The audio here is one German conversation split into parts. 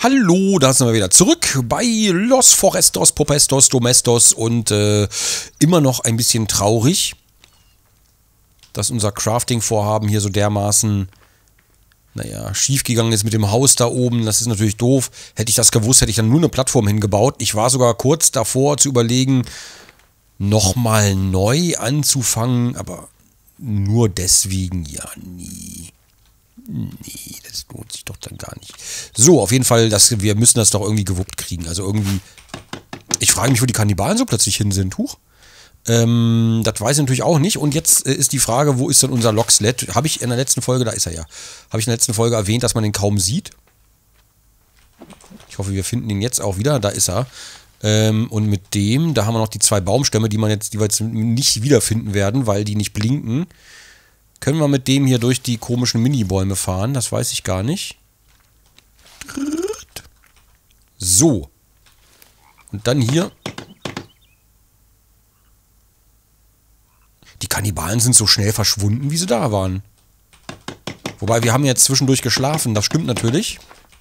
Hallo, da sind wir wieder zurück bei Los Forestos, Popestos, Domestos und immer noch ein bisschen traurig, dass unser Crafting-Vorhaben hier so dermaßen, naja, schiefgegangen ist mit dem Haus da oben. Das ist natürlich doof. Hätte ich das gewusst, hätte ich dann nur eine Plattform hingebaut. Ich war sogar kurz davor zu überlegen, nochmal neu anzufangen, aber nur deswegen ja nie. Nee, das lohnt sich doch dann gar nicht. So, auf jeden Fall, wir müssen das doch irgendwie gewuppt kriegen. Also irgendwie, ich frage mich, wo die Kannibalen so plötzlich hin sind. Huch. Das weiß ich natürlich auch nicht. Und jetzt ist die Frage, wo ist denn unser Locksled? Habe ich in der letzten Folge, da ist er ja, habe ich in der letzten Folge erwähnt, dass man den kaum sieht. Ich hoffe, wir finden ihn jetzt auch wieder. Da ist er. Und mit dem, da haben wir noch die zwei Baumstämme, die wir jetzt nicht wiederfinden werden, weil die nicht blinken. Können wir mit dem hier durch die komischen Minibäume fahren? Das weiß ich gar nicht. So. Und dann hier. Die Kannibalen sind so schnell verschwunden, wie sie da waren. Wobei, wir haben jetzt zwischendurch geschlafen. Das stimmt natürlich.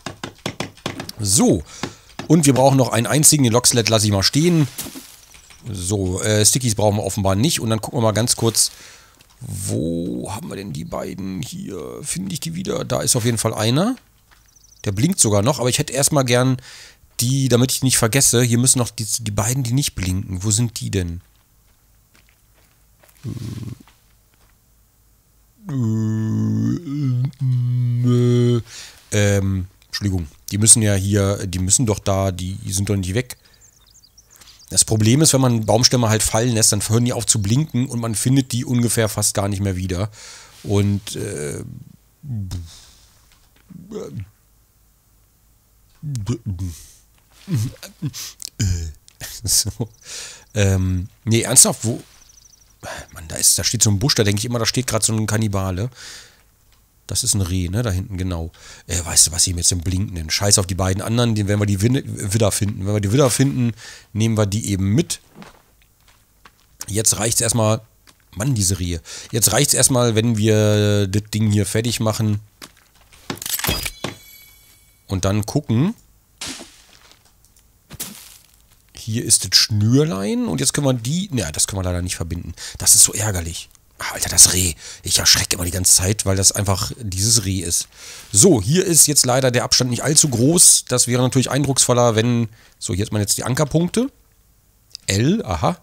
So. Und wir brauchen noch einen einzigen. Den Locksled lasse ich mal stehen. So, Stickies brauchen wir offenbar nicht. Und dann gucken wir mal ganz kurz... Wo haben wir denn die beiden? Hier finde ich die wieder. Da ist auf jeden Fall einer. Der blinkt sogar noch, aber ich hätte erstmal gern die, damit ich nicht vergesse. Hier müssen noch die beiden, die nicht blinken. Wo sind die denn? Entschuldigung. Die müssen ja hier, die müssen doch da, die sind doch nicht weg. Das Problem ist, wenn man Baumstämme halt fallen lässt, dann hören die auf zu blinken und man findet die ungefähr fast gar nicht mehr wieder. Und so. Nee, ernsthaft, wo? Mann, da steht so ein Busch, da denke ich immer, da steht gerade so ein Kannibale. Das ist ein Reh, ne? Da hinten, genau. Weißt du, was ich mir jetzt im Blinken nenne? Scheiß auf die beiden anderen, den werden wir die Widder finden. Wenn wir die Widder finden, nehmen wir die eben mit. Jetzt reicht es erstmal... Mann, diese Rehe. Jetzt reicht es erstmal, wenn wir das Ding hier fertig machen. Und dann gucken. Hier ist das Schnürlein. Und jetzt können wir die... Ne, das können wir leider nicht verbinden. Das ist so ärgerlich. Alter, das Reh. Ich erschrecke immer die ganze Zeit, weil das einfach dieses Reh ist. So, hier ist jetzt leider der Abstand nicht allzu groß. Das wäre natürlich eindrucksvoller, wenn... So, hier hat man jetzt die Ankerpunkte. L, aha.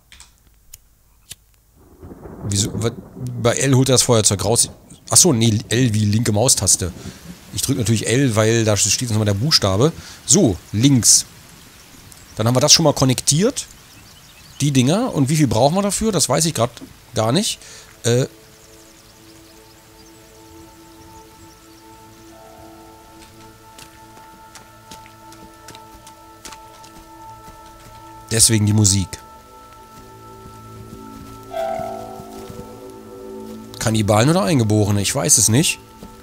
Wieso? Bei L holt er das Feuerzeug raus. Achso, nee, L wie linke Maustaste. Ich drücke natürlich L, weil da steht jetzt nochmal der Buchstabe. So, links. Dann haben wir das schon mal konnektiert. Die Dinger. Und wie viel brauchen wir dafür? Das weiß ich gerade gar nicht. Deswegen die Musik. Kannibalen oder Eingeborene? Ich weiß es nicht.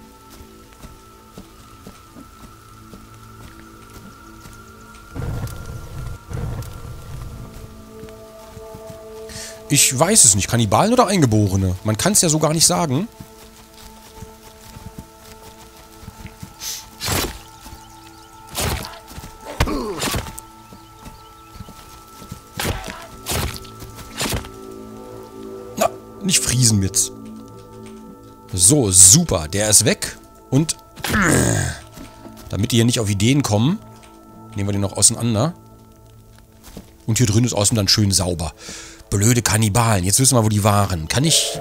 Ich weiß es nicht. Kannibalen oder Eingeborene? Man kann es ja so gar nicht sagen. Na, nicht friesen jetzt. So, super. Der ist weg. Und damit die hier nicht auf Ideen kommen, nehmen wir den noch auseinander. Und hier drin ist außen dann schön sauber. Blöde Kannibalen. Jetzt wissen wir, wo die waren. Kann ich...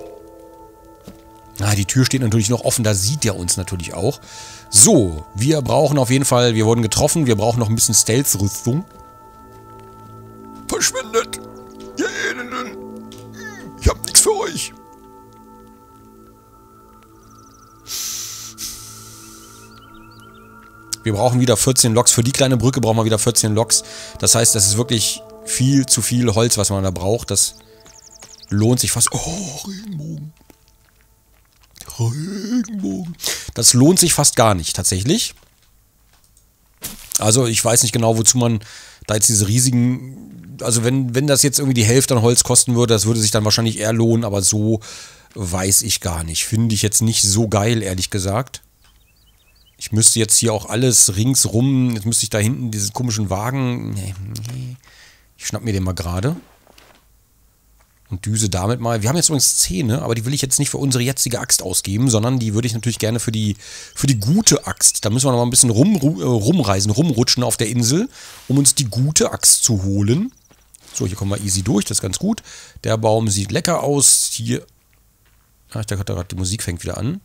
Ah, die Tür steht natürlich noch offen. Da sieht er uns natürlich auch. So, wir brauchen auf jeden Fall... Wir wurden getroffen. Wir brauchen noch ein bisschen Stealth-Rüstung. Verschwindet! Ihr Elenden! Ich hab nichts für euch! Wir brauchen wieder 14 Loks. Für die kleine Brücke brauchen wir wieder 14 Loks. Das heißt, das ist wirklich... viel zu viel Holz, was man da braucht. Das lohnt sich fast... Oh, Regenbogen. Regenbogen. Das lohnt sich fast gar nicht, tatsächlich. Also, ich weiß nicht genau, wozu man da jetzt diese riesigen... Also, wenn das jetzt irgendwie die Hälfte an Holz kosten würde, das würde sich dann wahrscheinlich eher lohnen, aber so weiß ich gar nicht. Finde ich jetzt nicht so geil, ehrlich gesagt. Ich müsste jetzt hier auch alles ringsrum, jetzt müsste ich da hinten diesen komischen Wagen, nee. Ich schnapp mir den mal gerade. Und düse damit mal. Wir haben jetzt übrigens 10, ne? Aber die will ich jetzt nicht für unsere jetzige Axt ausgeben, sondern die würde ich natürlich gerne für die gute Axt. Da müssen wir noch mal ein bisschen rumreisen, rumrutschen auf der Insel, um uns die gute Axt zu holen. So, hier kommen wir easy durch, das ist ganz gut. Der Baum sieht lecker aus. Hier. Ah, ich dachte gerade, die Musik fängt wieder an.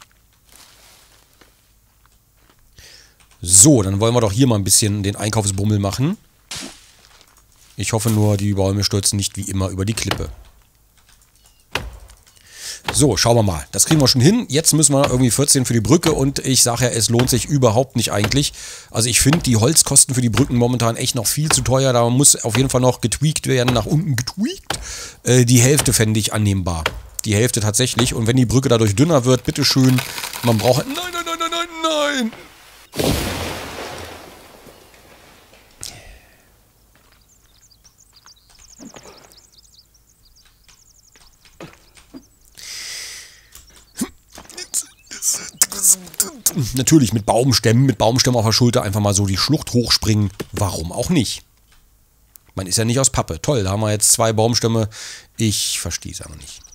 So, dann wollen wir doch hier mal ein bisschen den Einkaufsbummel machen. Ich hoffe nur, die Bäume stürzen nicht wie immer über die Klippe. So, schauen wir mal. Das kriegen wir schon hin. Jetzt müssen wir irgendwie 14 für die Brücke und ich sage ja, es lohnt sich überhaupt nicht eigentlich. Also ich finde die Holzkosten für die Brücken momentan echt noch viel zu teuer. Da muss auf jeden Fall noch getweakt werden, nach unten getweakt. Die Hälfte fände ich annehmbar. Die Hälfte tatsächlich. Und wenn die Brücke dadurch dünner wird, bitteschön, man braucht... Nein, nein, nein, nein, nein, nein! Natürlich mit Baumstämmen auf der Schulter einfach mal so die Schlucht hochspringen. Warum auch nicht? Man ist ja nicht aus Pappe. Toll, da haben wir jetzt 2 Baumstämme. Ich verstehe es aber nicht.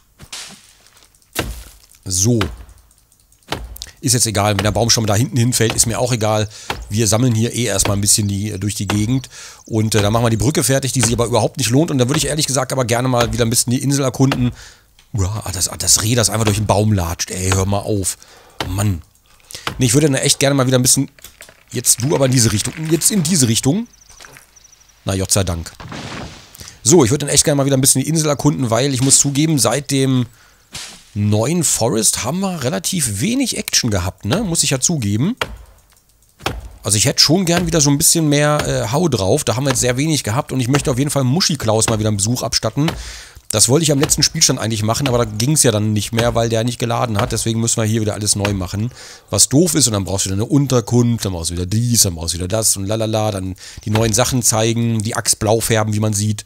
So. Ist jetzt egal, wenn der Baumstamm da hinten hinfällt, ist mir auch egal. Wir sammeln hier eh erstmal ein bisschen durch die Gegend. Und dann machen wir die Brücke fertig, die sich aber überhaupt nicht lohnt. Und dann würde ich ehrlich gesagt aber gerne mal wieder ein bisschen die Insel erkunden. Uah, das Reh, das einfach durch den Baum latscht. Ey, hör mal auf. Mann. Nee, ich würde dann echt gerne mal wieder ein bisschen... Jetzt du aber in diese Richtung. Jetzt in diese Richtung. Na, Gott sei Dank. So, ich würde dann echt gerne mal wieder ein bisschen die Insel erkunden, weil ich muss zugeben, seit dem neuen Forest haben wir relativ wenig Action gehabt, ne? Muss ich ja zugeben. Also ich hätte schon gern wieder so ein bisschen mehr Hau drauf. Da haben wir jetzt sehr wenig gehabt und ich möchte auf jeden Fall Muschi-Klaus mal wieder einen Besuch abstatten. Das wollte ich am letzten Spielstand eigentlich machen, aber da ging es ja dann nicht mehr, weil der nicht geladen hat. Deswegen müssen wir hier wieder alles neu machen. Was doof ist, und dann brauchst du wieder eine Unterkunft, dann brauchst du wieder dies, dann brauchst du wieder das und lalala. Dann die neuen Sachen zeigen, die Axt blau färben, wie man sieht.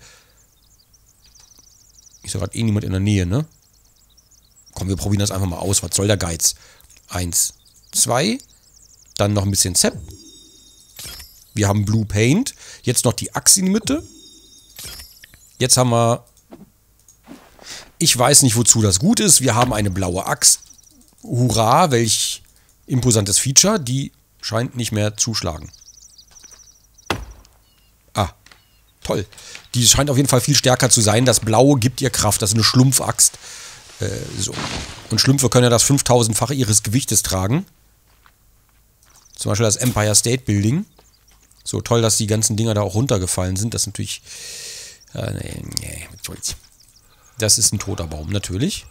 Ist ja gerade eh niemand in der Nähe, ne? Komm, wir probieren das einfach mal aus. Was soll der Geiz? 1, 2. Dann noch ein bisschen Zepp. Wir haben Blue Paint. Jetzt noch die Axt in die Mitte. Jetzt haben wir... Ich weiß nicht, wozu das gut ist. Wir haben eine blaue Axt. Hurra, welch imposantes Feature. Die scheint nicht mehr zuschlagen. Ah, toll. Die scheint auf jeden Fall viel stärker zu sein. Das Blaue gibt ihr Kraft. Das ist eine Schlumpfaxt. So. Und Schlümpfe können ja das 5000-fache ihres Gewichtes tragen. Zum Beispiel das Empire State Building. So toll, dass die ganzen Dinger da auch runtergefallen sind. Das ist natürlich... nee, das ist ein toter Baum, natürlich.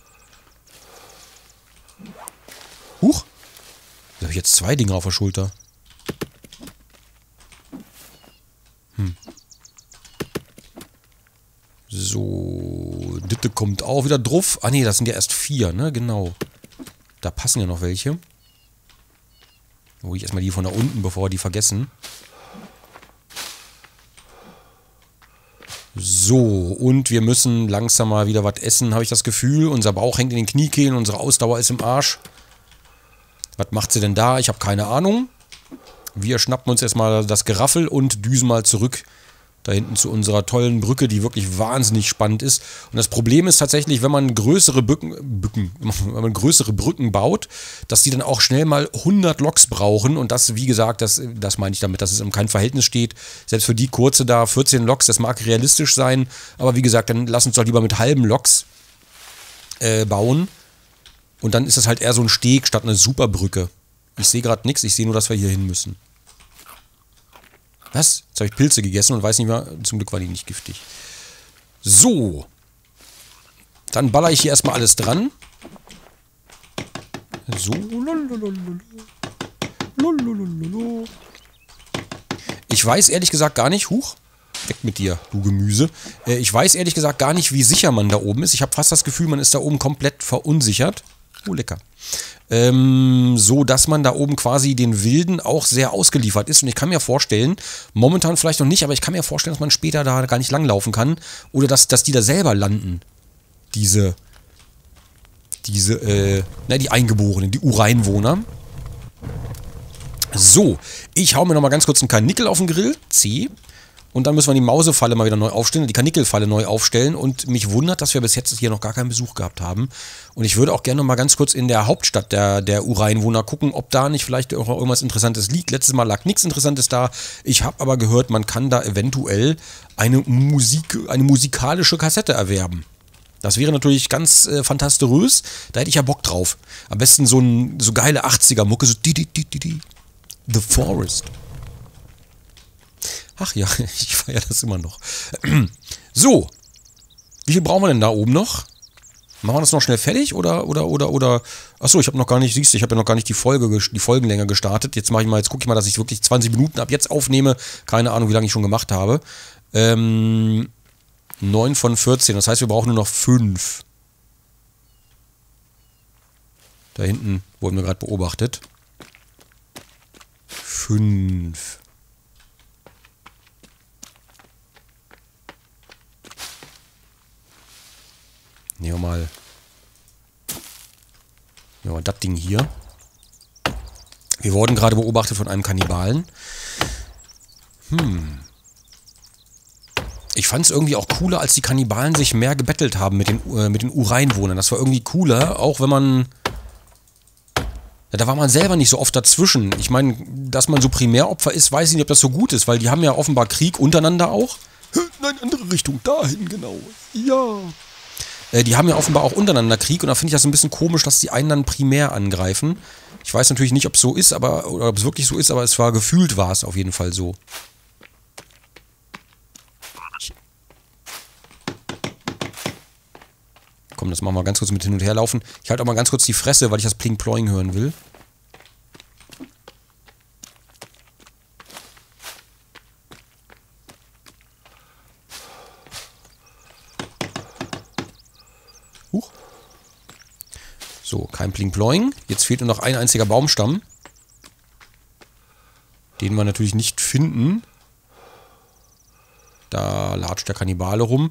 Huch! Da habe ich jetzt 2 Dinger auf der Schulter. So, Ditte kommt auch wieder drauf. Ah ne, das sind ja erst 4, ne? Genau. Da passen ja noch welche. Hol ich erstmal die von da unten, bevor wir die vergessen. So, und wir müssen langsam mal wieder was essen, habe ich das Gefühl. Unser Bauch hängt in den Kniekehlen, unsere Ausdauer ist im Arsch. Was macht sie denn da? Ich habe keine Ahnung. Wir schnappen uns erstmal das Geraffel und düsen mal zurück da hinten zu unserer tollen Brücke, die wirklich wahnsinnig spannend ist. Und das Problem ist tatsächlich, wenn man größere Brücken baut, dass die dann auch schnell mal 100 Loks brauchen. Und das, wie gesagt, das meine ich damit, dass es in keinem Verhältnis steht. Selbst für die kurze da 14 Loks, das mag realistisch sein. Aber wie gesagt, dann lass uns doch lieber mit halben Loks bauen. Und dann ist das halt eher so ein Steg statt eine Superbrücke. Ich sehe gerade nichts, ich sehe nur, dass wir hier hin müssen. Was? Jetzt habe ich Pilze gegessen und weiß nicht mehr. Zum Glück waren die nicht giftig. So. Dann baller ich hier erstmal alles dran. So. Ich weiß ehrlich gesagt gar nicht. Huch. Weg mit dir, du Gemüse. Ich weiß ehrlich gesagt gar nicht, wie sicher man da oben ist. Ich habe fast das Gefühl, man ist da oben komplett verunsichert. Oh, lecker. So, dass man da oben quasi den Wilden auch sehr ausgeliefert ist. Und ich kann mir vorstellen, momentan vielleicht noch nicht, aber ich kann mir vorstellen, dass man später da gar nicht langlaufen kann. Oder dass die da selber landen. Die Eingeborenen, die Ureinwohner. So, ich hau mir nochmal ganz kurz einen Karnickel auf den Grill. C. Und dann müssen wir die Mausefalle mal wieder neu aufstellen, die Karnickelfalle neu aufstellen. Und mich wundert, dass wir bis jetzt hier noch gar keinen Besuch gehabt haben. Und ich würde auch gerne noch mal ganz kurz in der Hauptstadt der Ureinwohner gucken, ob da nicht vielleicht auch irgendwas Interessantes liegt. Letztes Mal lag nichts Interessantes da. Ich habe aber gehört, man kann da eventuell eine musikalische Kassette erwerben. Das wäre natürlich ganz fantastisch. Da hätte ich ja Bock drauf. Am besten so geile 80er-Mucke, so The Forest. Ach ja, ich feiere das immer noch. So. Wie viel brauchen wir denn da oben noch? Machen wir das noch schnell fertig oder? Achso, ich habe noch gar nicht, siehst du, ich habe ja noch gar nicht die Folgenlänge gestartet. Jetzt gucke ich mal, dass ich wirklich 20 Minuten ab jetzt aufnehme. Keine Ahnung, wie lange ich schon gemacht habe. 9 von 14, das heißt, wir brauchen nur noch 5. Da hinten wurden wir gerade beobachtet. 5. Nehmen wir mal das Ding hier. Wir wurden gerade beobachtet von einem Kannibalen. Ich fand es irgendwie auch cooler, als die Kannibalen sich mehr gebettelt haben mit den Ureinwohnern. Das war irgendwie cooler, auch wenn man... Ja, da war man selber nicht so oft dazwischen. Ich meine, dass man so Primäropfer ist, weiß ich nicht, ob das so gut ist, weil die haben ja offenbar Krieg untereinander auch. Nein, andere Richtung, dahin genau. Ja. Die haben ja offenbar auch untereinander Krieg und da finde ich das ein bisschen komisch, dass die einen dann primär angreifen. Ich weiß natürlich nicht, ob es so ist, oder ob es wirklich so ist, aber gefühlt war es auf jeden Fall so. Komm, das machen wir ganz kurz mit hin und her laufen. Ich halte auch mal ganz kurz die Fresse, weil ich das Pling-Ploing hören will. So, kein Pling-Ploing. Jetzt fehlt nur noch ein einziger Baumstamm. Den wir natürlich nicht finden. Da latscht der Kannibale rum.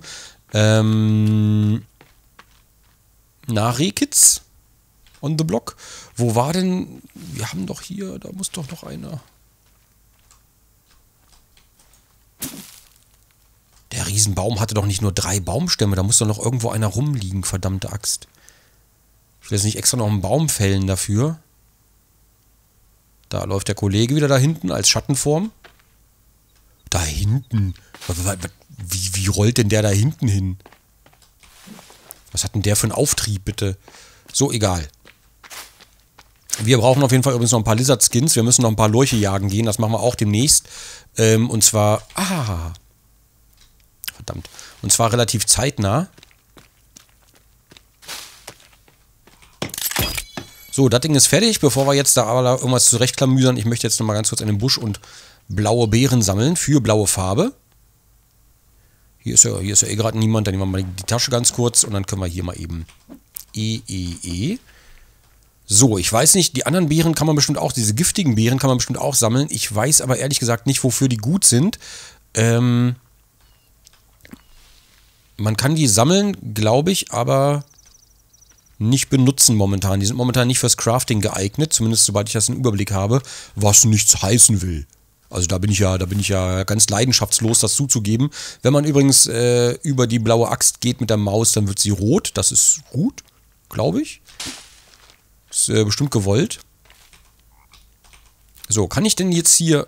Rehkitz on the block. Wo war denn... Wir haben doch hier... Da muss doch noch einer... Der Riesenbaum hatte doch nicht nur 3 Baumstämme. Da muss doch noch irgendwo einer rumliegen, verdammte Axt. Ich will jetzt nicht extra noch einen Baum fällen dafür. Da läuft der Kollege wieder da hinten als Schattenform. Da hinten? Wie rollt denn der da hinten hin? Was hat denn der für einen Auftrieb, bitte? So, egal. Wir brauchen auf jeden Fall übrigens noch ein paar Lizard-Skins. Wir müssen noch ein paar Lurche jagen gehen. Das machen wir auch demnächst. Und zwar... verdammt. Und zwar relativ zeitnah. So, das Ding ist fertig. Bevor wir jetzt da aber irgendwas zurechtklamüsern, ich möchte jetzt nochmal ganz kurz in den Busch und blaue Beeren sammeln für blaue Farbe. Hier ist ja eh gerade niemand. Dann nehmen wir mal die Tasche ganz kurz und dann können wir hier mal eben So, ich weiß nicht, die anderen Beeren kann man bestimmt auch, diese giftigen Beeren kann man bestimmt auch sammeln. Ich weiß aber ehrlich gesagt nicht, wofür die gut sind. Man kann die sammeln, glaube ich, aber nicht benutzen momentan. Die sind momentan nicht fürs Crafting geeignet, zumindest sobald ich das im Überblick habe, was nichts heißen will. Also da bin ich ja ganz leidenschaftslos, das zuzugeben. Wenn man übrigens über die blaue Axt geht mit der Maus, dann wird sie rot. Das ist gut, glaube ich. Ist bestimmt gewollt. So, kann ich denn jetzt hier...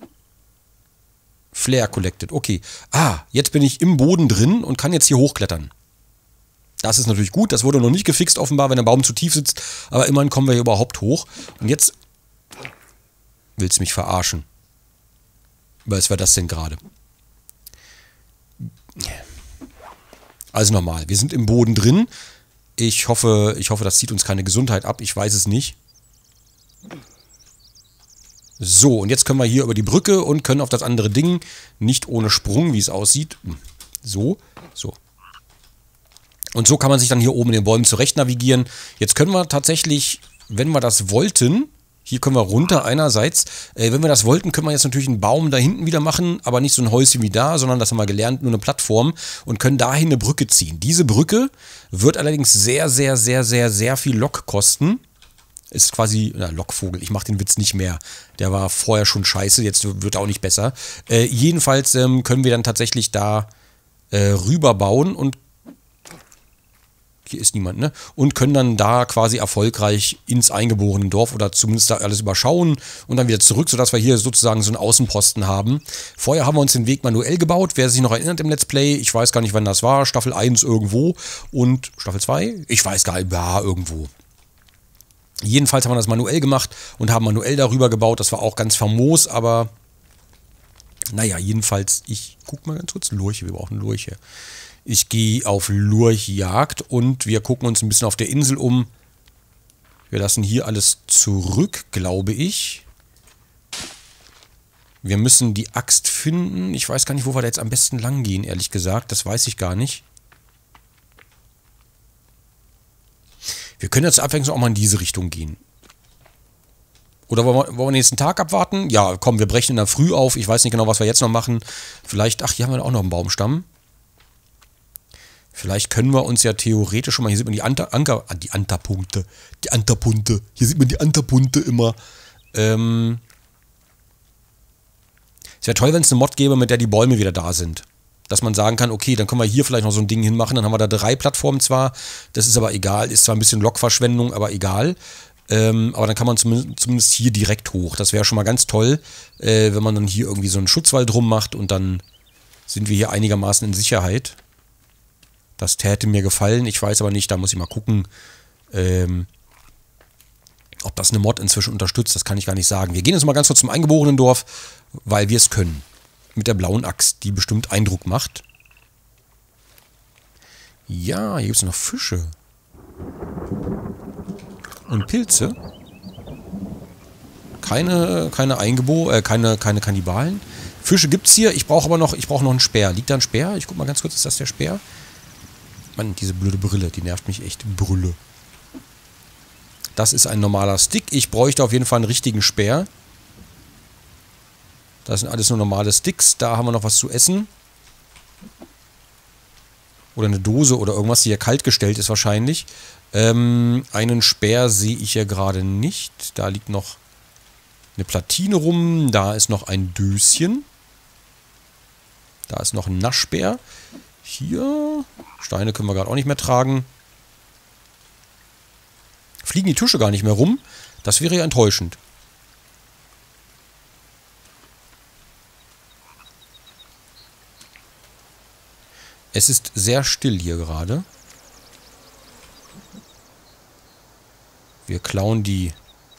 Flare collected, okay. Jetzt bin ich im Boden drin und kann jetzt hier hochklettern. Das ist natürlich gut, das wurde noch nicht gefixt offenbar, wenn der Baum zu tief sitzt. Aber immerhin kommen wir hier überhaupt hoch. Und jetzt... Willst du mich verarschen? Was war das denn gerade? Also nochmal, wir sind im Boden drin. Ich hoffe, das zieht uns keine Gesundheit ab. Ich weiß es nicht. So, und jetzt können wir hier über die Brücke und können auf das andere Ding. Nicht ohne Sprung, wie es aussieht. So. Und so kann man sich dann hier oben in den Bäumen zurecht navigieren. Jetzt können wir tatsächlich, wenn wir das wollten... Hier können wir runter einerseits. Wenn wir das wollten, können wir jetzt natürlich einen Baum da hinten wieder machen, aber nicht so ein Häuschen wie da, sondern das haben wir gelernt, nur eine Plattform und können dahin eine Brücke ziehen. Diese Brücke wird allerdings sehr, sehr, sehr, sehr, sehr viel Lok kosten. Ist quasi, Lockvogel, ich mache den Witz nicht mehr. Der war vorher schon scheiße, jetzt wird er auch nicht besser. Jedenfalls können wir dann tatsächlich da rüberbauen und hier ist niemand, ne? Und können dann da quasi erfolgreich ins eingeborene Dorf oder zumindest da alles überschauen und dann wieder zurück, sodass wir hier sozusagen so einen Außenposten haben. Vorher haben wir uns den Weg manuell gebaut. Wer sich noch erinnert im Let's Play, ich weiß gar nicht, wann das war, Staffel 1 irgendwo und Staffel 2, ich weiß gar nicht, ja, irgendwo. Jedenfalls haben wir das manuell gemacht und haben manuell darüber gebaut. Das war auch ganz famos, aber naja, jedenfalls, ich guck mal ganz kurz, Lurche, wir brauchen Lurche. Ich gehe auf Lurchjagd und wir gucken uns ein bisschen auf der Insel um. Wir lassen hier alles zurück, glaube ich. Wir müssen die Axt finden. Ich weiß gar nicht, wo wir da jetzt am besten lang gehen, ehrlich gesagt. Das weiß ich gar nicht. Wir können jetzt abwechselnd auch mal in diese Richtung gehen. Oder wollen wir den nächsten Tag abwarten? Ja, komm, wir brechen in der Früh auf. Ich weiß nicht genau, was wir jetzt noch machen. Vielleicht, ach, hier haben wir auch noch einen Baumstamm. Vielleicht können wir uns ja theoretisch schon mal, hier sieht man die Ankerpunkte. Die Ankerpunkte. Hier sieht man die Ankerpunkte immer. Es wäre toll, wenn es eine Mod gäbe, mit der die Bäume wieder da sind. Dass man sagen kann, okay, dann können wir hier vielleicht noch so ein Ding hinmachen, dann haben wir da 3 Plattformen zwar, das ist aber egal, ist zwar ein bisschen Lokverschwendung, aber egal. Aber dann kann man zumindest hier direkt hoch. Das wäre schon mal ganz toll, wenn man dann hier irgendwie so einen Schutzwall drum macht und dann sind wir hier einigermaßen in Sicherheit. Das täte mir gefallen, ich weiß aber nicht, da muss ich mal gucken, ob das eine Mod inzwischen unterstützt, das kann ich gar nicht sagen. Wir gehen jetzt mal ganz kurz zum eingeborenen Dorf, weil wir es können. Mit der blauen Axt, die bestimmt Eindruck macht. Ja, hier gibt es noch Fische. Und Pilze. Keine Kannibalen. Fische gibt es hier, ich brauche noch einen Speer. Liegt da ein Speer? Ich guck mal ganz kurz, ist das der Speer? Mann, diese blöde Brille, die nervt mich echt. Brille. Das ist ein normaler Stick. Ich bräuchte auf jeden Fall einen richtigen Speer. Das sind alles nur normale Sticks. Da haben wir noch was zu essen. Oder eine Dose oder irgendwas, die ja kalt gestellt ist wahrscheinlich. Einen Speer sehe ich ja gerade nicht. Da liegt noch eine Platine rum. Da ist noch ein Döschen. Da ist noch ein Naschbär. Hier. Steine können wir gerade auch nicht mehr tragen. Fliegen die Tische gar nicht mehr rum. Das wäre ja enttäuschend. Es ist sehr still hier gerade. Wir klauen die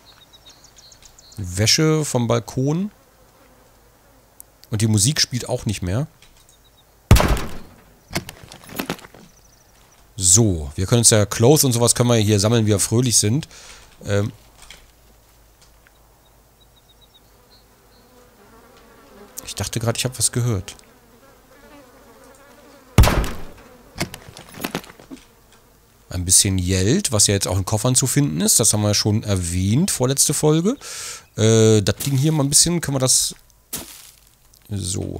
Wäsche vom Balkon. Und die Musik spielt auch nicht mehr. So, wir können uns ja Clothes und sowas können wir hier sammeln, wie wir fröhlich sind. Ich dachte gerade, ich habe was gehört. Ein bisschen Geld, was ja jetzt auch in Koffern zu finden ist. Das haben wir ja schon erwähnt, vorletzte Folge. Das Ding hier mal ein bisschen, können wir das... So.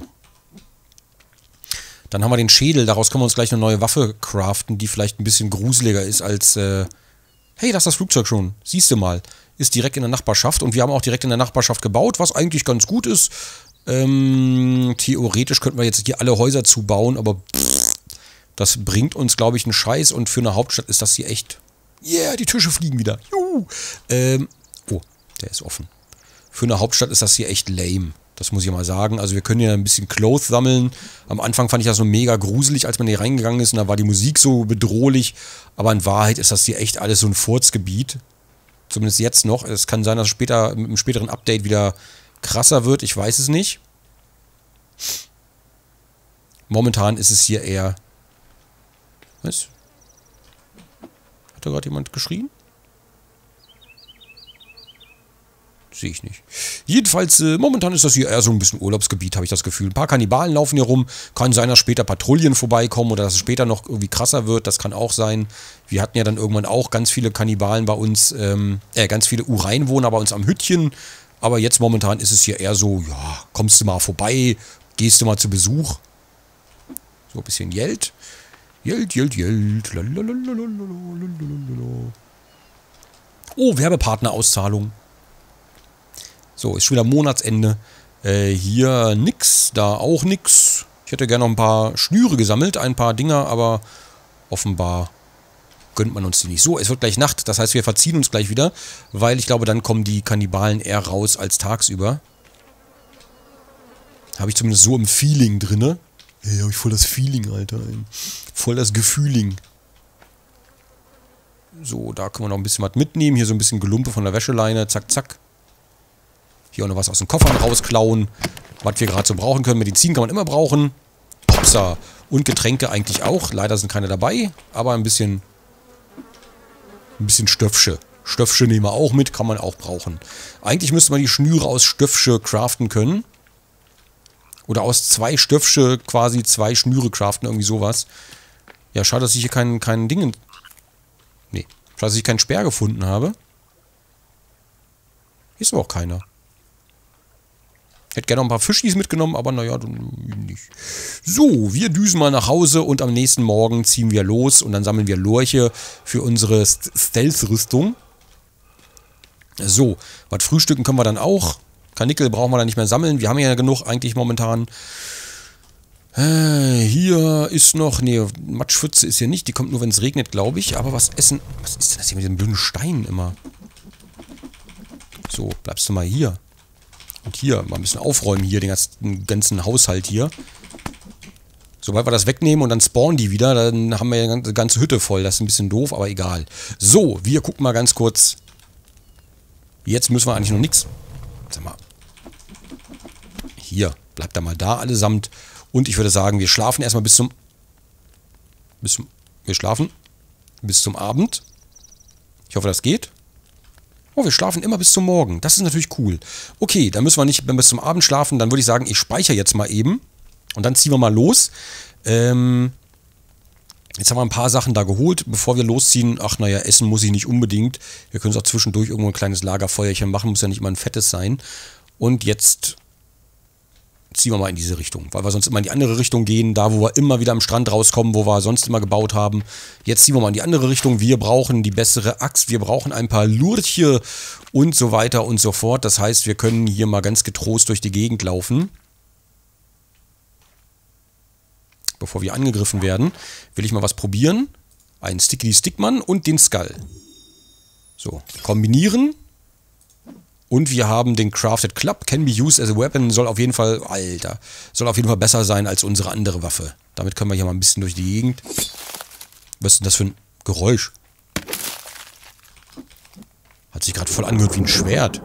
Dann haben wir den Schädel, daraus können wir uns gleich eine neue Waffe craften, die vielleicht ein bisschen gruseliger ist als... hey, das ist das Flugzeug schon. Siehst du mal. Ist direkt in der Nachbarschaft und wir haben auch direkt in der Nachbarschaft gebaut, was eigentlich ganz gut ist. Theoretisch könnten wir jetzt hier alle Häuser zubauen, aber das bringt uns, glaube ich, einen Scheiß und für eine Hauptstadt ist das hier echt... Yeah, die Tische fliegen wieder. Juhu. Oh, der ist offen. Für eine Hauptstadt ist das hier echt lame. Das muss ich mal sagen. Also wir können hier ein bisschen Clothes sammeln. Am Anfang fand ich das so mega gruselig, als man hier reingegangen ist und da war die Musik so bedrohlich. Aber in Wahrheit ist das hier echt alles so ein Furzgebiet. Zumindest jetzt noch. Es kann sein, dass es später mit einem späteren Update wieder krasser wird. Ich weiß es nicht. Momentan ist es hier eher... Was? Hat da gerade jemand geschrien? Sehe ich nicht. Jedenfalls, momentan ist das hier eher so ein bisschen Urlaubsgebiet, habe ich das Gefühl. Ein paar Kannibalen laufen hier rum. Kann sein, dass später Patrouillen vorbeikommen oder dass es später noch irgendwie krasser wird. Das kann auch sein. Wir hatten ja dann irgendwann auch ganz viele Kannibalen bei uns, ganz viele Ureinwohner bei uns am Hüttchen. Aber jetzt momentan ist es hier eher so, ja, kommst du mal vorbei, gehst du mal zu Besuch. So ein bisschen Geld. Geld. Oh, Werbepartnerauszahlung. So, ist schon wieder Monatsende. Hier nix, da auch nix. Ich hätte gerne noch ein paar Schnüre gesammelt, ein paar Dinger, aber offenbar gönnt man uns die nicht. So, es wird gleich Nacht, das heißt, wir verziehen uns gleich wieder, weil ich glaube, dann kommen die Kannibalen eher raus als tagsüber. Habe ich zumindest so im Feeling drinne. Ey, habe ich voll das Feeling, Alter. Voll das Gefühling. So, da können wir noch ein bisschen was mitnehmen. Hier so ein bisschen Gelumpe von der Wäscheleine. Zack, zack. Hier auch noch was aus den Koffern rausklauen. Was wir gerade so brauchen können. Medizin kann man immer brauchen. Hopsa. Und Getränke eigentlich auch. Leider sind keine dabei. Aber ein bisschen Stöffsche. Stöffsche nehmen wir auch mit. Kann man auch brauchen. Eigentlich müsste man die Schnüre aus Stöffsche craften können. Oder aus 2 Stöffsche quasi 2 Schnüre craften. Irgendwie sowas. Ja, schade, dass ich hier keinen Ding... Nee. Schade, dass ich keinen Speer gefunden habe. Hier ist aber auch keiner. Hätte gerne noch ein paar Fischis mitgenommen, aber naja, nicht. So, wir düsen mal nach Hause und am nächsten Morgen ziehen wir los und dann sammeln wir Lorche für unsere Stealth-Rüstung. So, was frühstücken können wir dann auch. Karnickel brauchen wir dann nicht mehr sammeln. Wir haben ja genug eigentlich momentan. Hier ist noch... Nee, Matschpfütze ist hier nicht. Die kommt nur, wenn es regnet, glaube ich. Aber was essen... Was ist denn das hier mit den blöden Steinen immer? So, bleibst du mal hier. Und hier, mal ein bisschen aufräumen hier, den ganzen Haushalt hier. Sobald wir das wegnehmen und dann spawnen die wieder, dann haben wir ja die ganze Hütte voll. Das ist ein bisschen doof, aber egal. So, wir gucken mal ganz kurz. Jetzt müssen wir eigentlich noch nichts. Sag mal. Hier, bleibt da mal da allesamt. Und ich würde sagen, wir schlafen erstmal bis zum Abend. Ich hoffe, das geht. Oh, wir schlafen immer bis zum Morgen. Das ist natürlich cool. Okay, dann müssen wir nicht bis zum Abend schlafen. Dann würde ich sagen, ich speichere jetzt mal eben. Und dann ziehen wir mal los. Jetzt haben wir ein paar Sachen da geholt. Bevor wir losziehen, ach naja, essen muss ich nicht unbedingt. Wir können es auch zwischendurch irgendwo ein kleines Lagerfeuerchen machen. Muss ja nicht immer ein fettes sein. Und jetzt ziehen wir mal in diese Richtung. Weil wir sonst immer in die andere Richtung gehen. Da, wo wir immer wieder am Strand rauskommen, wo wir sonst immer gebaut haben. Jetzt ziehen wir mal in die andere Richtung. Wir brauchen die bessere Axt. Wir brauchen ein paar Lurche und so weiter und so fort. Das heißt, wir können hier mal ganz getrost durch die Gegend laufen. Bevor wir angegriffen werden, will ich mal was probieren. Einen Stickity Stickman und den Skull. So, kombinieren. Und wir haben den Crafted Club. Can be used as a weapon. Soll auf jeden Fall, Alter, soll auf jeden Fall besser sein als unsere andere Waffe. Damit können wir hier mal ein bisschen durch die Gegend. Was ist denn das für ein Geräusch? Hat sich gerade voll angehört wie ein Schwert.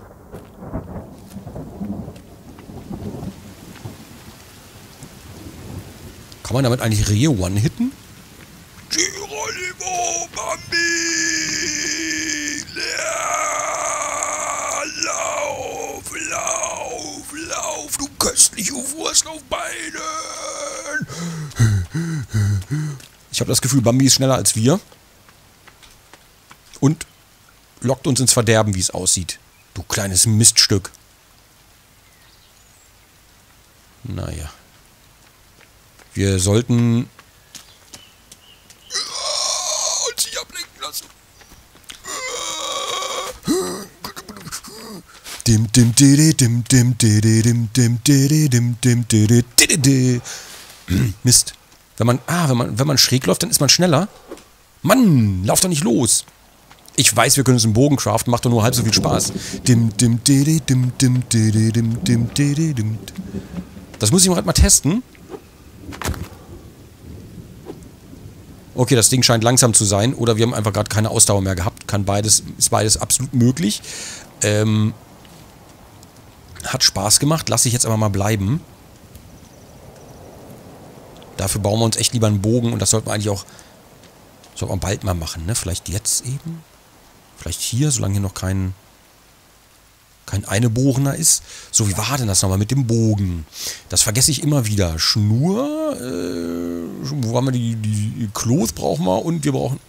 Kann man damit eigentlich Rehe one-hitten? Geronimo, Bambi! Lauf, lauf, lauf, du köstliche Wurst auf Beinen! Ich habe das Gefühl, Bambi ist schneller als wir. Und lockt uns ins Verderben, wie es aussieht. Du kleines Miststück. Naja. Wir sollten uns nicht ablenken lassen. Mist. Wenn man schräg läuft, dann ist man schneller. Mann, lauf doch nicht los. Ich weiß, wir können uns einen Bogen craften, macht doch nur halb so viel Spaß. Das muss ich gerade mal testen. Okay, das Ding scheint langsam zu sein. Oder wir haben einfach gerade keine Ausdauer mehr gehabt. Ist beides absolut möglich. Hat Spaß gemacht. Lasse ich jetzt aber mal bleiben. Dafür bauen wir uns echt lieber einen Bogen. Und das sollten wir eigentlich auch bald mal machen. Ne? Vielleicht jetzt eben. Vielleicht hier, solange hier noch kein Einebohrener ist. So, wie war denn das nochmal mit dem Bogen? Das vergesse ich immer wieder. Schnur, wo haben wir die Klos brauchen wir und wir brauchen...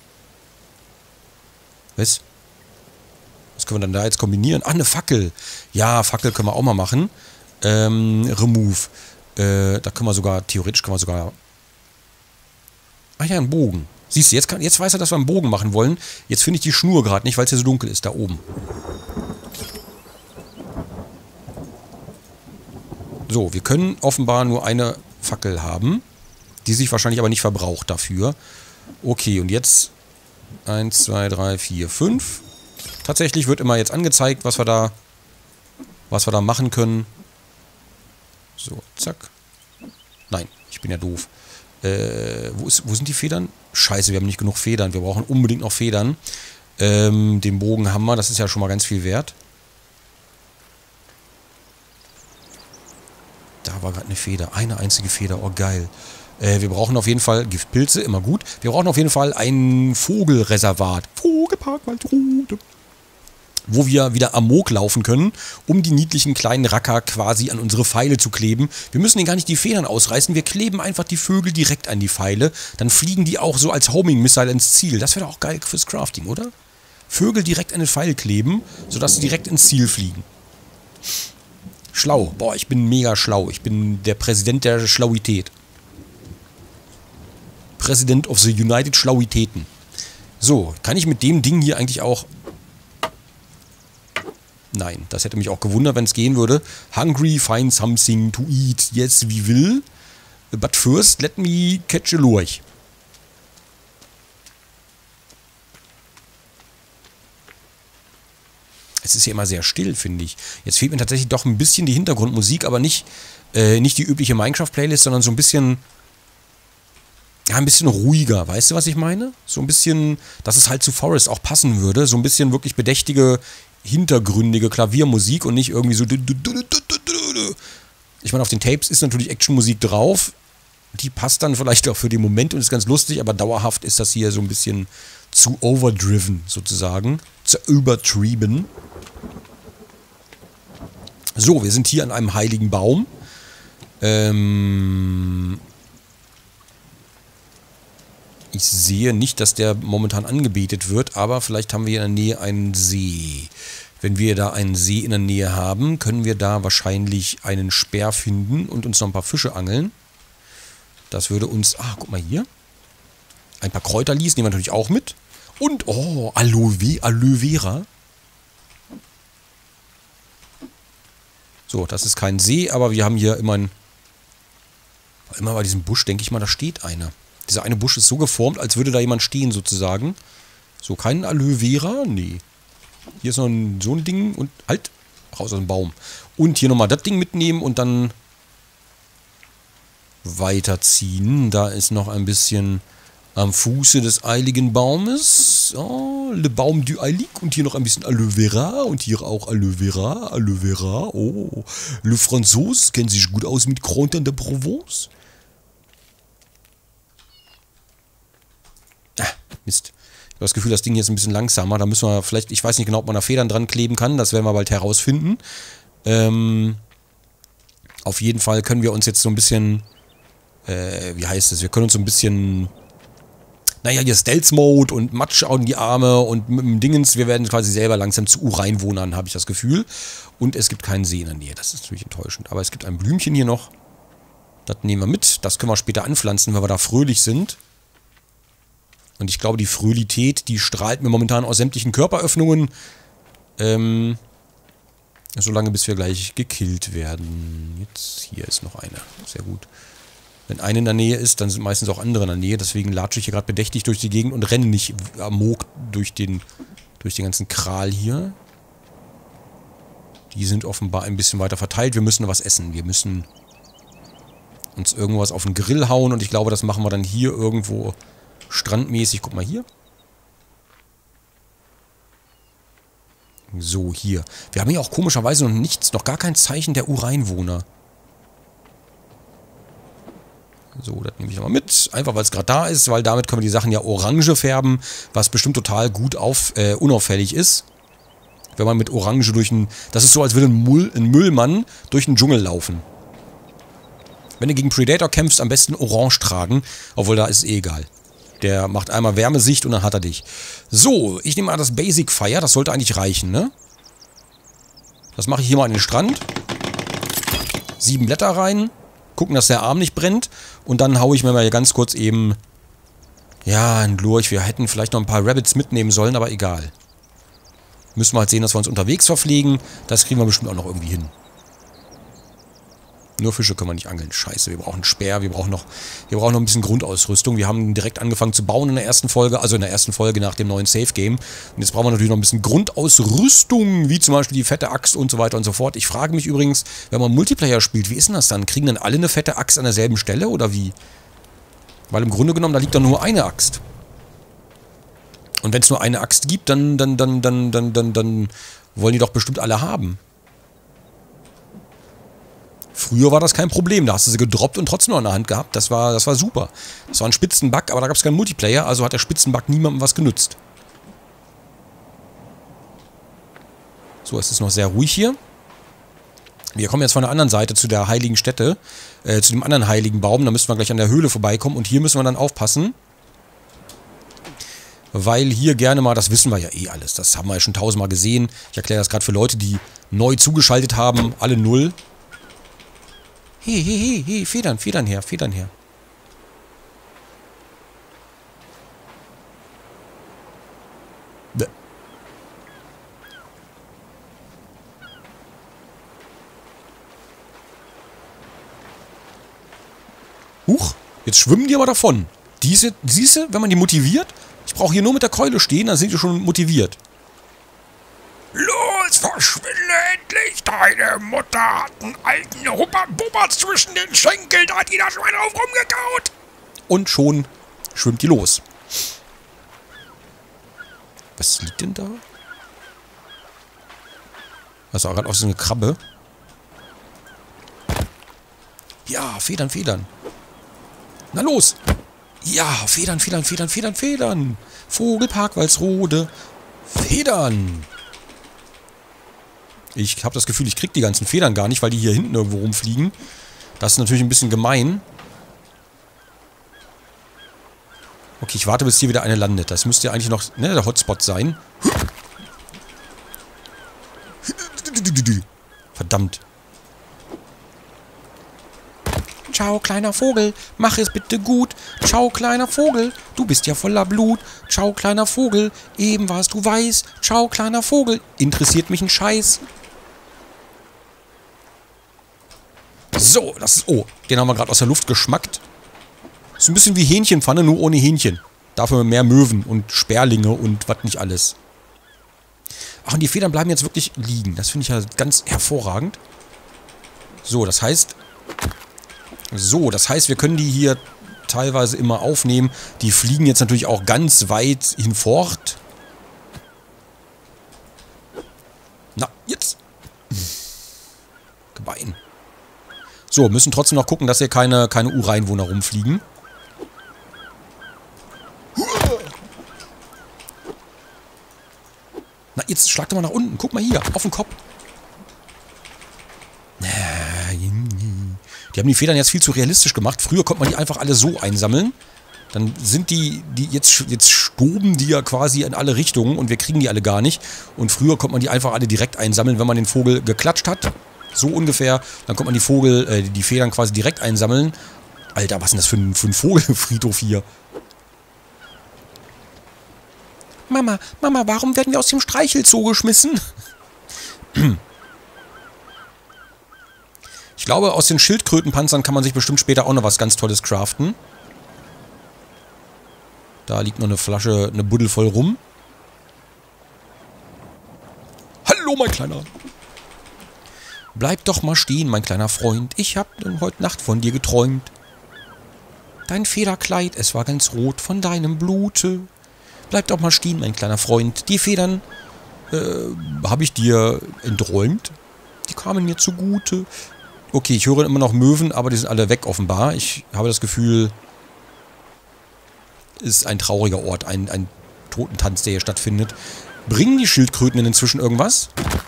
Was? Was können wir dann da jetzt kombinieren? Ach, eine Fackel. Ja, Fackel können wir auch mal machen. Remove. Da können wir sogar, theoretisch können wir sogar... Ach ja, ein Bogen. Siehst du, jetzt weiß er, dass wir einen Bogen machen wollen. Jetzt finde ich die Schnur gerade nicht, weil es hier so dunkel ist, da oben. So, wir können offenbar nur eine Fackel haben, die sich wahrscheinlich aber nicht verbraucht dafür. Okay, und jetzt 1, 2, 3, 4, 5. Tatsächlich wird immer jetzt angezeigt, was wir da machen können. So, zack. Nein, ich bin ja doof. Wo sind die Federn? Scheiße, wir haben nicht genug Federn. Wir brauchen unbedingt noch Federn. Den Bogen haben wir, das ist ja schon mal ganz viel wert. Da war gerade eine Feder. Eine einzige Feder. Oh, geil. Wir brauchen auf jeden Fall Giftpilze, immer gut. Wir brauchen auf jeden Fall ein Vogelreservat. Vogelpark Waldrode. Wo wir wieder amok laufen können, um die niedlichen kleinen Racker quasi an unsere Pfeile zu kleben. Wir müssen denen gar nicht die Federn ausreißen, wir kleben einfach die Vögel direkt an die Pfeile. Dann fliegen die auch so als Homing-Missile ins Ziel. Das wäre doch auch geil fürs Crafting, oder? Vögel direkt an den Pfeil kleben, sodass sie direkt ins Ziel fliegen. Schlau. Boah, ich bin mega schlau. Ich bin der Präsident der Schlauität. President of the United Schlauitäten. So, kann ich mit dem Ding hier eigentlich auch... Nein, das hätte mich auch gewundert, wenn es gehen würde. Hungry, find something to eat. Yes, we will. But first, let me catch a lurch. Es ist ja immer sehr still, finde ich. Jetzt fehlt mir tatsächlich doch ein bisschen die Hintergrundmusik, aber nicht die übliche Minecraft-Playlist, sondern so ein bisschen... Ja, ein bisschen ruhiger. Weißt du, was ich meine? So ein bisschen, dass es halt zu Forest auch passen würde. So ein bisschen wirklich bedächtige... hintergründige Klaviermusik und nicht irgendwie so... Ich meine, auf den Tapes ist natürlich Actionmusik drauf. Die passt dann vielleicht auch für den Moment und ist ganz lustig, aber dauerhaft ist das hier so ein bisschen zu overdriven, sozusagen. Zu übertrieben. So, wir sind hier an einem heiligen Baum. Ich sehe nicht, dass der momentan angebetet wird, aber vielleicht haben wir in der Nähe einen See. Wenn wir da einen See in der Nähe haben, können wir da wahrscheinlich einen Speer finden und uns noch ein paar Fische angeln. Das würde uns... Ah, guck mal hier. Ein paar Kräuterlis nehmen wir natürlich auch mit. Und, oh, Aloe Vera. So, das ist kein See, aber wir haben hier immer bei diesem Busch, denke ich mal, da steht einer. Dieser eine Busch ist so geformt, als würde da jemand stehen, sozusagen. So, kein Aloe Vera? Nee. Hier ist noch so ein Ding und halt, raus aus dem Baum. Und hier nochmal das Ding mitnehmen und dann weiterziehen. Da ist noch ein bisschen am Fuße des eiligen Baumes. Oh, le Baum du Eilig. Und hier noch ein bisschen Aloe Vera. Und hier auch Aloe Vera. Aloe Vera. Oh, le Franzose kennt sich gut aus mit Kräutern der Provence. Mist. Ich habe das Gefühl, das Ding hier ist ein bisschen langsamer. Da müssen wir vielleicht, ich weiß nicht genau, ob man da Federn dran kleben kann. Das werden wir bald herausfinden. Auf jeden Fall können wir uns jetzt so ein bisschen, wie heißt es? Wir können uns so ein bisschen, naja, hier Stealth-Mode und Matsch an die Arme und mit dem Dingens, wir werden quasi selber langsam zu Ureinwohnern, habe ich das Gefühl. Und es gibt keinen See in der Nähe. Das ist natürlich enttäuschend. Aber es gibt ein Blümchen hier noch. Das nehmen wir mit. Das können wir später anpflanzen, wenn wir da fröhlich sind. Und ich glaube, die Fröhlität, die strahlt mir momentan aus sämtlichen Körperöffnungen. Solange bis wir gleich gekillt werden. Jetzt, hier ist noch einer. Sehr gut. Wenn eine in der Nähe ist, dann sind meistens auch andere in der Nähe. Deswegen latsche ich hier gerade bedächtig durch die Gegend und renne nicht amok durch den ganzen Kral hier. Die sind offenbar ein bisschen weiter verteilt. Wir müssen was essen. Wir müssen uns irgendwas auf den Grill hauen. Und ich glaube, das machen wir dann hier irgendwo... strandmäßig, guck mal hier. So, hier. Wir haben hier auch komischerweise noch nichts, noch gar kein Zeichen der Ureinwohner. So, das nehme ich nochmal mit. Einfach, weil es gerade da ist, weil damit können wir die Sachen ja orange färben, was bestimmt total gut unauffällig ist. Wenn man mit Orange durch ein... Das ist so, als würde ein Müllmann durch den Dschungel laufen. Wenn du gegen Predator kämpfst, am besten orange tragen. Obwohl, da ist es eh egal. Der macht einmal Wärmesicht und dann hat er dich. So, ich nehme mal das Basic Fire. Das sollte eigentlich reichen, ne? Das mache ich hier mal an den Strand. 7 Blätter rein. Gucken, dass der Arm nicht brennt. Und dann haue ich mir mal hier ganz kurz eben Ja, ein Lurch. Wir hätten vielleicht noch ein paar Rabbits mitnehmen sollen, aber egal. Müssen wir halt sehen, dass wir uns unterwegs verpflegen. Das kriegen wir bestimmt auch noch irgendwie hin. Nur Fische können wir nicht angeln. Scheiße, wir brauchen einen Speer, wir brauchen noch ein bisschen Grundausrüstung. Wir haben direkt angefangen zu bauen in der ersten Folge, also in der ersten Folge nach dem neuen Safe-Game. Und jetzt brauchen wir natürlich noch ein bisschen Grundausrüstung, wie zum Beispiel die fette Axt und so weiter und so fort. Ich frage mich übrigens, wenn man Multiplayer spielt, wie ist denn das dann? Kriegen dann alle eine fette Axt an derselben Stelle oder wie? Weil im Grunde genommen, da liegt doch nur eine Axt. Und wenn es nur eine Axt gibt, dann wollen die doch bestimmt alle haben. Früher war das kein Problem, da hast du sie gedroppt und trotzdem noch in der Hand gehabt. Das war super. Das war ein Spitzenbug, aber da gab es keinen Multiplayer, also hat der Spitzenbug niemandem was genützt. So, es ist noch sehr ruhig hier. Wir kommen jetzt von der anderen Seite zu der heiligen Stätte, zu dem anderen heiligen Baum. Da müssen wir gleich an der Höhle vorbeikommen und hier müssen wir dann aufpassen. Weil hier gerne mal, das wissen wir ja eh alles, das haben wir ja schon tausendmal gesehen. Ich erkläre das gerade für Leute, die neu zugeschaltet haben, alle null. Hey, Federn her, Federn her. Bäh. Huch, jetzt schwimmen die aber davon. Siehst du, wenn man die motiviert? Ich brauche hier nur mit der Keule stehen, dann sind die schon motiviert. Los, verschwinde endlich! Deine Mutter hat einen alten Hupperbubber zwischen den Schenkeln, da hat die da schon drauf rumgekaut! Und schon schwimmt die los. Was liegt denn da? Das sah gerade aus wie eine Krabbe. Ja, Federn. Na los! Ja, Federn. Vogelpark Walsrode. Federn. Ich habe das Gefühl, ich krieg die ganzen Federn gar nicht, weil die hier hinten irgendwo rumfliegen. Das ist natürlich ein bisschen gemein. Okay, ich warte, bis hier wieder eine landet. Das müsste ja eigentlich noch der Hotspot sein. Verdammt. Ciao, kleiner Vogel, mach es bitte gut. Ciao, kleiner Vogel, du bist ja voller Blut. Ciao, kleiner Vogel, eben warst du weiß. Ciao, kleiner Vogel, interessiert mich ein Scheiß. So, das ist... Oh, den haben wir gerade aus der Luft geschmackt. Ist ein bisschen wie Hähnchenpfanne, nur ohne Hähnchen. Dafür mehr Möwen und Sperlinge und was nicht alles. Ach, und die Federn bleiben jetzt wirklich liegen. Das finde ich ja ganz hervorragend. So, das heißt... wir können die hier teilweise immer aufnehmen. Die fliegen jetzt natürlich auch ganz weit hinfort. Na, jetzt. Gebein. So, müssen trotzdem noch gucken, dass hier keine Ureinwohner rumfliegen. Na, jetzt schlag doch mal nach unten. Guck mal hier, auf den Kopf. Die haben die Federn jetzt viel zu realistisch gemacht. Früher konnte man die einfach alle so einsammeln. Dann sind jetzt stoben die ja quasi in alle Richtungen und wir kriegen die alle gar nicht. Und früher konnte man die einfach alle direkt einsammeln, wenn man den Vogel geklatscht hat. So ungefähr. Dann konnte man die Federn quasi direkt einsammeln. Alter, was ist denn das für ein Vogelfriedhof hier? Mama, warum werden wir aus dem Streichelzoo geschmissen? Ich glaube, aus den Schildkrötenpanzern kann man sich bestimmt später auch noch was ganz Tolles craften. Da liegt noch eine Flasche, eine Buddel voll rum. Hallo, mein Kleiner. Bleib doch mal stehen, mein kleiner Freund. Ich hab heute Nacht von dir geträumt. Dein Federkleid, es war ganz rot von deinem Blute. Bleib doch mal stehen, mein kleiner Freund. Die Federn, habe ich dir entträumt. Die kamen mir zugute. Okay, ich höre immer noch Möwen, aber die sind alle weg offenbar. Ich habe das Gefühl, es ist ein trauriger Ort, ein Totentanz, der hier stattfindet. Bringen die Schildkröten denn inzwischen irgendwas?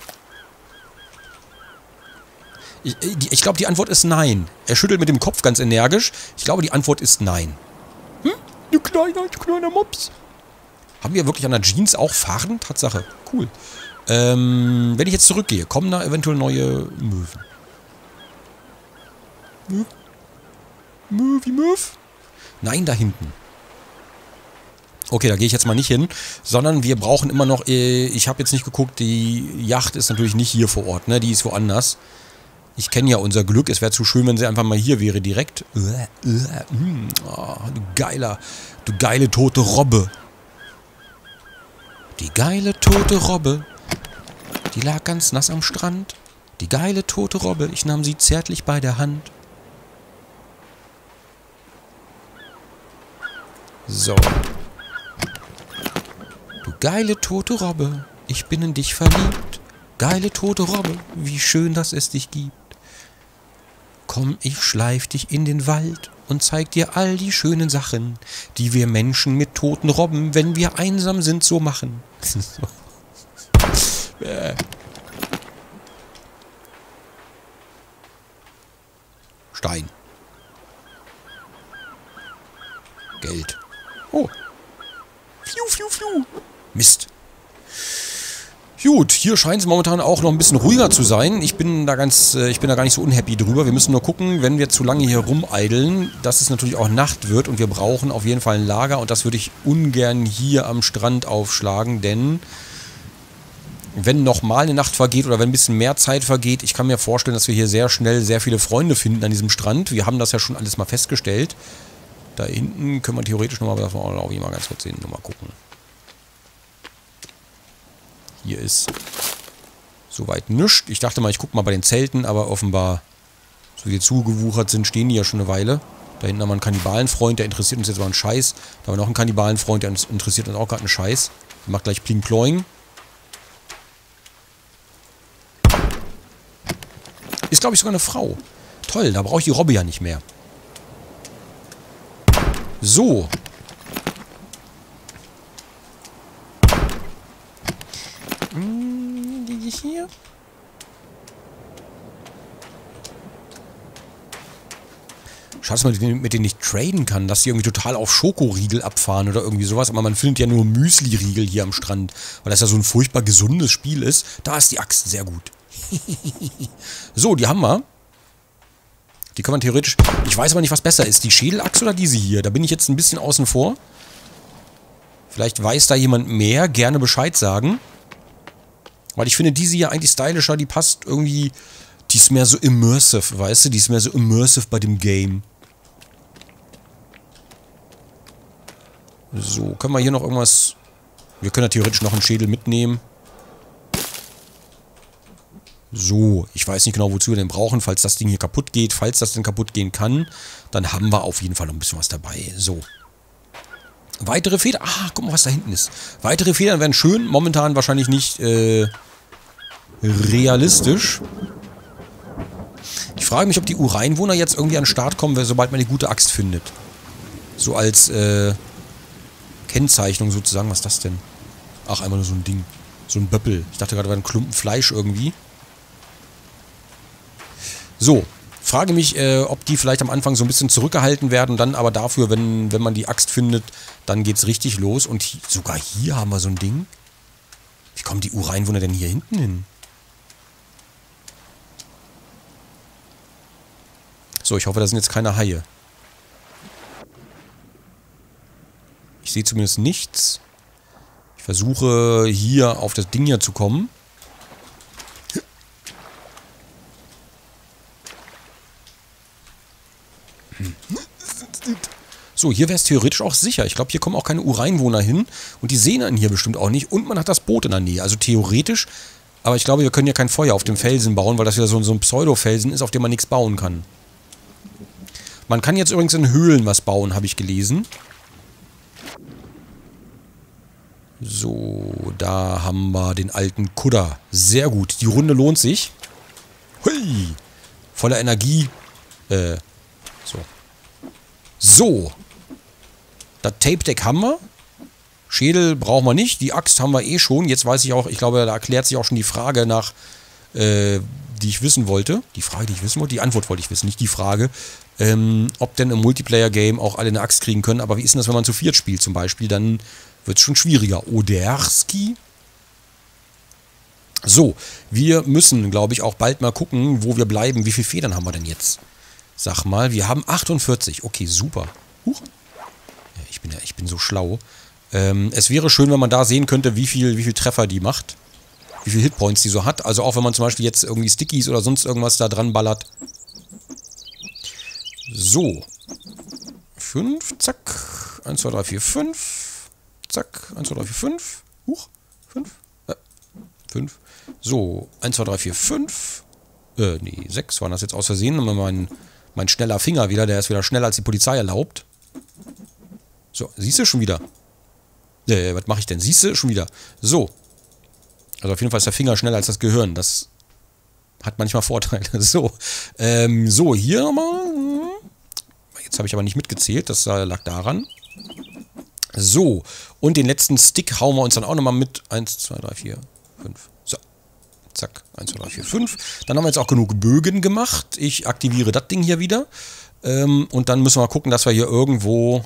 Ich glaube, die Antwort ist nein. Er schüttelt mit dem Kopf ganz energisch. Ich glaube, die Antwort ist nein. Du kleiner Mops. Haben wir wirklich an der Jeans auch Faden? Tatsache. Cool. Wenn ich jetzt zurückgehe, kommen da eventuell neue Möwen. Möw? Nein, da hinten. Okay, da gehe ich jetzt mal nicht hin, sondern wir brauchen immer noch, ich habe jetzt nicht geguckt, die Yacht ist natürlich nicht hier vor Ort, ne? Die ist woanders. Ich kenne ja unser Glück, es wäre zu schön, wenn sie einfach mal hier wäre direkt. Oh, du geile tote Robbe. Die geile tote Robbe, die lag ganz nass am Strand. Die geile tote Robbe, ich nahm sie zärtlich bei der Hand. So. Du geile tote Robbe, ich bin in dich verliebt. Geile tote Robbe, wie schön, dass es dich gibt. Komm, ich schleif dich in den Wald und zeig dir all die schönen Sachen, die wir Menschen mit toten Robben, wenn wir einsam sind, so machen. Stein. Geld. Oh. Fiu, fiu, fiu. Mist. Gut, hier scheint es momentan auch noch ein bisschen ruhiger zu sein. Ich bin da gar nicht so unhappy drüber. Wir müssen nur gucken, wenn wir zu lange hier rumeideln, dass es natürlich auch Nacht wird und wir brauchen auf jeden Fall ein Lager und das würde ich ungern hier am Strand aufschlagen, denn wenn nochmal eine Nacht vergeht oder wenn ein bisschen mehr Zeit vergeht, ich kann mir vorstellen, dass wir hier sehr schnell sehr viele Freunde finden an diesem Strand. Wir haben das ja schon alles mal festgestellt. Da hinten können wir theoretisch nochmal, das wollen wir auch mal ganz kurz sehen, nochmal gucken. Hier ist soweit nichts. Ich dachte mal, ich gucke mal bei den Zelten, aber offenbar, so wie die zugewuchert sind, stehen die ja schon eine Weile. Da hinten haben wir einen Kannibalenfreund, der interessiert uns jetzt mal einen Scheiß. Da haben wir noch einen Kannibalenfreund, der interessiert uns auch gerade einen Scheiß. Der macht gleich Pling Ploing. Ist, glaube ich, sogar eine Frau. Toll, da brauche ich die Robbe ja nicht mehr. So. Hier. Schade, dass man mit denen nicht traden kann, dass die irgendwie total auf Schokoriegel abfahren oder irgendwie sowas. Aber man findet ja nur Müsli-Riegel hier am Strand, weil das ja so ein furchtbar gesundes Spiel ist. Da ist die Axt sehr gut. So, die haben wir. Die kann man theoretisch... Ich weiß aber nicht, was besser ist. Die Schädelaxt oder diese hier? Da bin ich jetzt ein bisschen außen vor. Vielleicht weiß da jemand mehr. Gerne Bescheid sagen. Weil ich finde diese hier eigentlich stylischer, die passt irgendwie, die ist mehr so immersive, weißt du? Die ist mehr so immersive bei dem Game. So, können wir hier noch irgendwas... Wir können ja theoretisch noch einen Schädel mitnehmen. So, ich weiß nicht genau, wozu wir den brauchen, falls das Ding hier kaputt geht. Falls das denn kaputt gehen kann, dann haben wir auf jeden Fall noch ein bisschen was dabei. So. Weitere Federn. Ah, guck mal, was da hinten ist. Weitere Federn wären schön. Momentan wahrscheinlich nicht realistisch. Ich frage mich, ob die Ureinwohner jetzt irgendwie an den Start kommen, sobald man die gute Axt findet. So als Kennzeichnung sozusagen. Was ist das denn? Ach, einfach nur so ein Ding. So ein Böppel. Ich dachte gerade, war ein Klumpen Fleisch irgendwie. So. Frage mich, ob die vielleicht am Anfang so ein bisschen zurückgehalten werden, dann aber dafür, wenn man die Axt findet, dann geht's richtig los. Und sogar hier haben wir so ein Ding. Wie kommen die Ureinwohner denn hier hinten hin? So, ich hoffe, da sind jetzt keine Haie. Ich sehe zumindest nichts. Ich versuche hier auf das Ding hier zu kommen. So, hier wäre es theoretisch auch sicher. Ich glaube, hier kommen auch keine Ureinwohner hin. Und die sehen einen hier bestimmt auch nicht. Und man hat das Boot in der Nähe. Also theoretisch. Aber ich glaube, wir können ja kein Feuer auf dem Felsen bauen, weil das wieder so ein Pseudo-Felsen ist, auf dem man nichts bauen kann. Man kann jetzt übrigens in Höhlen was bauen, habe ich gelesen. So, da haben wir den alten Kudder. Sehr gut. Die Runde lohnt sich. Hui! Voller Energie. So. So. Das Tape-Deck haben wir. Schädel brauchen wir nicht. Die Axt haben wir eh schon. Jetzt weiß ich auch, ich glaube, da erklärt sich auch schon die Frage nach, die ich wissen wollte. Die Frage, die ich wissen wollte. Die Antwort wollte ich wissen, nicht die Frage. Ob denn im Multiplayer-Game auch alle eine Axt kriegen können. Aber wie ist denn das, wenn man zu viert spielt zum Beispiel? Dann wird es schon schwieriger. Oderski? So, wir müssen, glaube ich, auch bald mal gucken, wo wir bleiben. Wie viele Federn haben wir denn jetzt? Sag mal, wir haben 48. Okay, super. Huch. Ja, ich bin so schlau. Es wäre schön, wenn man da sehen könnte, wie viel Treffer die macht. Wie viel Hitpoints die so hat. Also auch wenn man zum Beispiel jetzt irgendwie Stickies oder sonst irgendwas da dran ballert. So. 5, zack. 1, 2, 3, 4, 5. Zack. 1, 2, 3, 4, 5. Huch. 5. 5. So. 1, 2, 3, 4, 5. Nee, 6 waren das jetzt aus Versehen. Mein schneller Finger wieder. Der ist wieder schneller als die Polizei erlaubt. So. Siehst du schon wieder? Was mache ich denn? Siehst du schon wieder? So. Also auf jeden Fall ist der Finger schneller als das Gehirn. Das hat manchmal Vorteile. So. So, hier nochmal. Jetzt habe ich aber nicht mitgezählt. Das lag daran. So. Und den letzten Stick hauen wir uns dann auch nochmal mit. 1, 2, 3, 4, 5. So. Zack. 1, 2, 3, 4, 5. Dann haben wir jetzt auch genug Bögen gemacht. Ich aktiviere das Ding hier wieder. Und dann müssen wir mal gucken, dass wir hier irgendwo...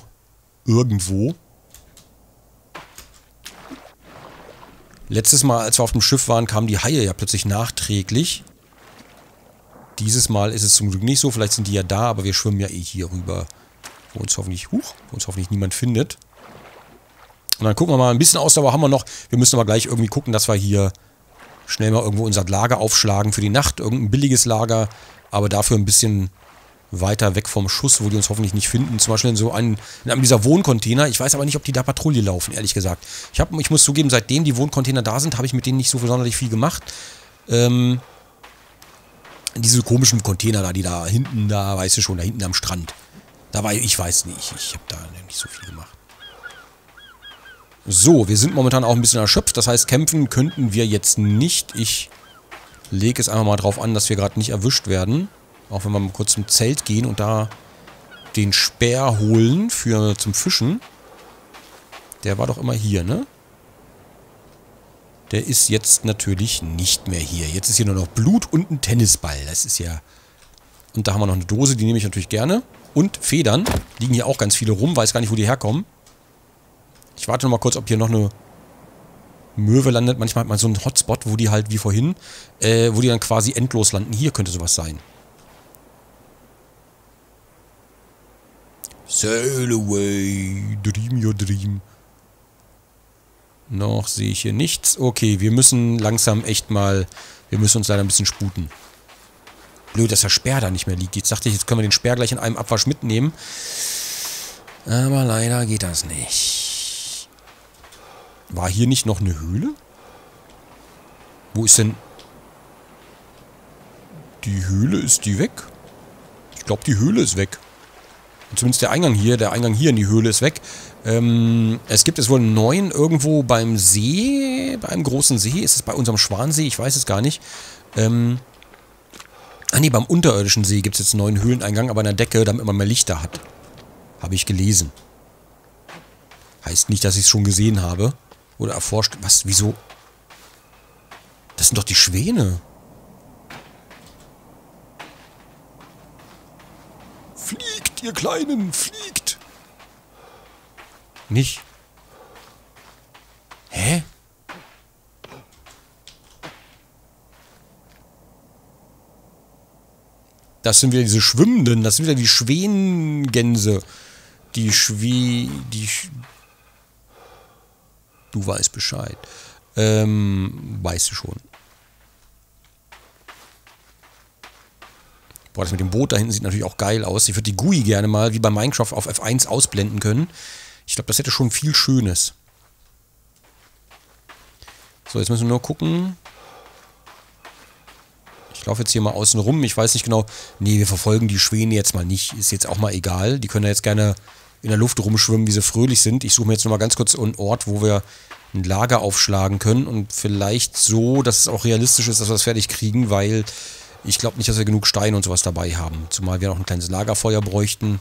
Letztes Mal, als wir auf dem Schiff waren, kamen die Haie ja plötzlich nachträglich. Dieses Mal ist es zum Glück nicht so. Vielleicht sind die ja da, aber wir schwimmen ja eh hier rüber. Wo uns hoffentlich niemand findet. Und dann gucken wir mal, ein bisschen Ausdauer haben wir noch. Wir müssen aber gleich irgendwie gucken, dass wir hier schnell mal irgendwo unser Lager aufschlagen für die Nacht. Irgendein billiges Lager, aber dafür ein bisschen weiter weg vom Schuss, wo die uns hoffentlich nicht finden. Zum Beispiel in einem dieser Wohncontainer. Ich weiß aber nicht, ob die da Patrouille laufen, ehrlich gesagt. Ich muss zugeben, seitdem die Wohncontainer da sind, habe ich mit denen nicht so sonderlich viel gemacht. Diese komischen Container da, die da hinten, da weißt du schon, da hinten am Strand. Ich weiß nicht, ich habe da nicht so viel gemacht. So, wir sind momentan auch ein bisschen erschöpft. Das heißt, kämpfen könnten wir jetzt nicht. Ich lege es einfach mal drauf an, dass wir gerade nicht erwischt werden. Auch wenn wir mal kurz zum Zelt gehen und da den Speer holen zum Fischen. Der war doch immer hier, ne? Der ist jetzt natürlich nicht mehr hier. Jetzt ist hier nur noch Blut und ein Tennisball. Das ist ja... Und da haben wir noch eine Dose, die nehme ich natürlich gerne. Und Federn. Liegen hier auch ganz viele rum. Weiß gar nicht, wo die herkommen. Ich warte noch mal kurz, ob hier noch eine Möwe landet. Manchmal hat man so einen Hotspot, wo die halt wie vorhin, wo die dann quasi endlos landen. Hier könnte sowas sein. Sail away, dream your dream. Noch sehe ich hier nichts. Okay, wir müssen langsam echt mal... Wir müssen uns leider ein bisschen sputen. Blöd, dass der Speer da nicht mehr liegt. Jetzt dachte ich, jetzt können wir den Speer gleich in einem Abwasch mitnehmen. Aber leider geht das nicht. War hier nicht noch eine Höhle? Wo ist denn... Die Höhle, ist die weg? Ich glaube, die Höhle ist weg. Zumindest der Eingang hier in die Höhle ist weg. Es gibt wohl einen neuen irgendwo beim See, bei einem großen See. Ist es bei unserem Schwansee? Ich weiß es gar nicht. Nee, beim unterirdischen See gibt es jetzt einen neuen Höhleneingang, aber an der Decke, damit man mehr Lichter hat. Habe ich gelesen. Heißt nicht, dass ich es schon gesehen habe. Oder erforscht. Was? Wieso? Das sind doch die Schwäne. Fliegt, ihr Kleinen, fliegt! Nicht. Hä? Das sind wieder diese Schwimmenden, das sind wieder die Schwänengänse. Du weißt Bescheid. Weißt du schon. Boah, das mit dem Boot da hinten sieht natürlich auch geil aus. Ich würde die GUI gerne mal, wie bei Minecraft, auf F1 ausblenden können. Ich glaube, das hätte schon viel Schönes. So, jetzt müssen wir nur gucken. Ich laufe jetzt hier mal außen rum. Ich weiß nicht genau. Nee, wir verfolgen die Schwäne jetzt mal nicht. Ist jetzt auch mal egal. Die können ja jetzt gerne in der Luft rumschwimmen, wie sie fröhlich sind. Ich suche mir jetzt noch mal ganz kurz einen Ort, wo wir ein Lager aufschlagen können. Und vielleicht so, dass es auch realistisch ist, dass wir das fertig kriegen, weil... Ich glaube nicht, dass wir genug Steine und sowas dabei haben. Zumal wir noch ein kleines Lagerfeuer bräuchten.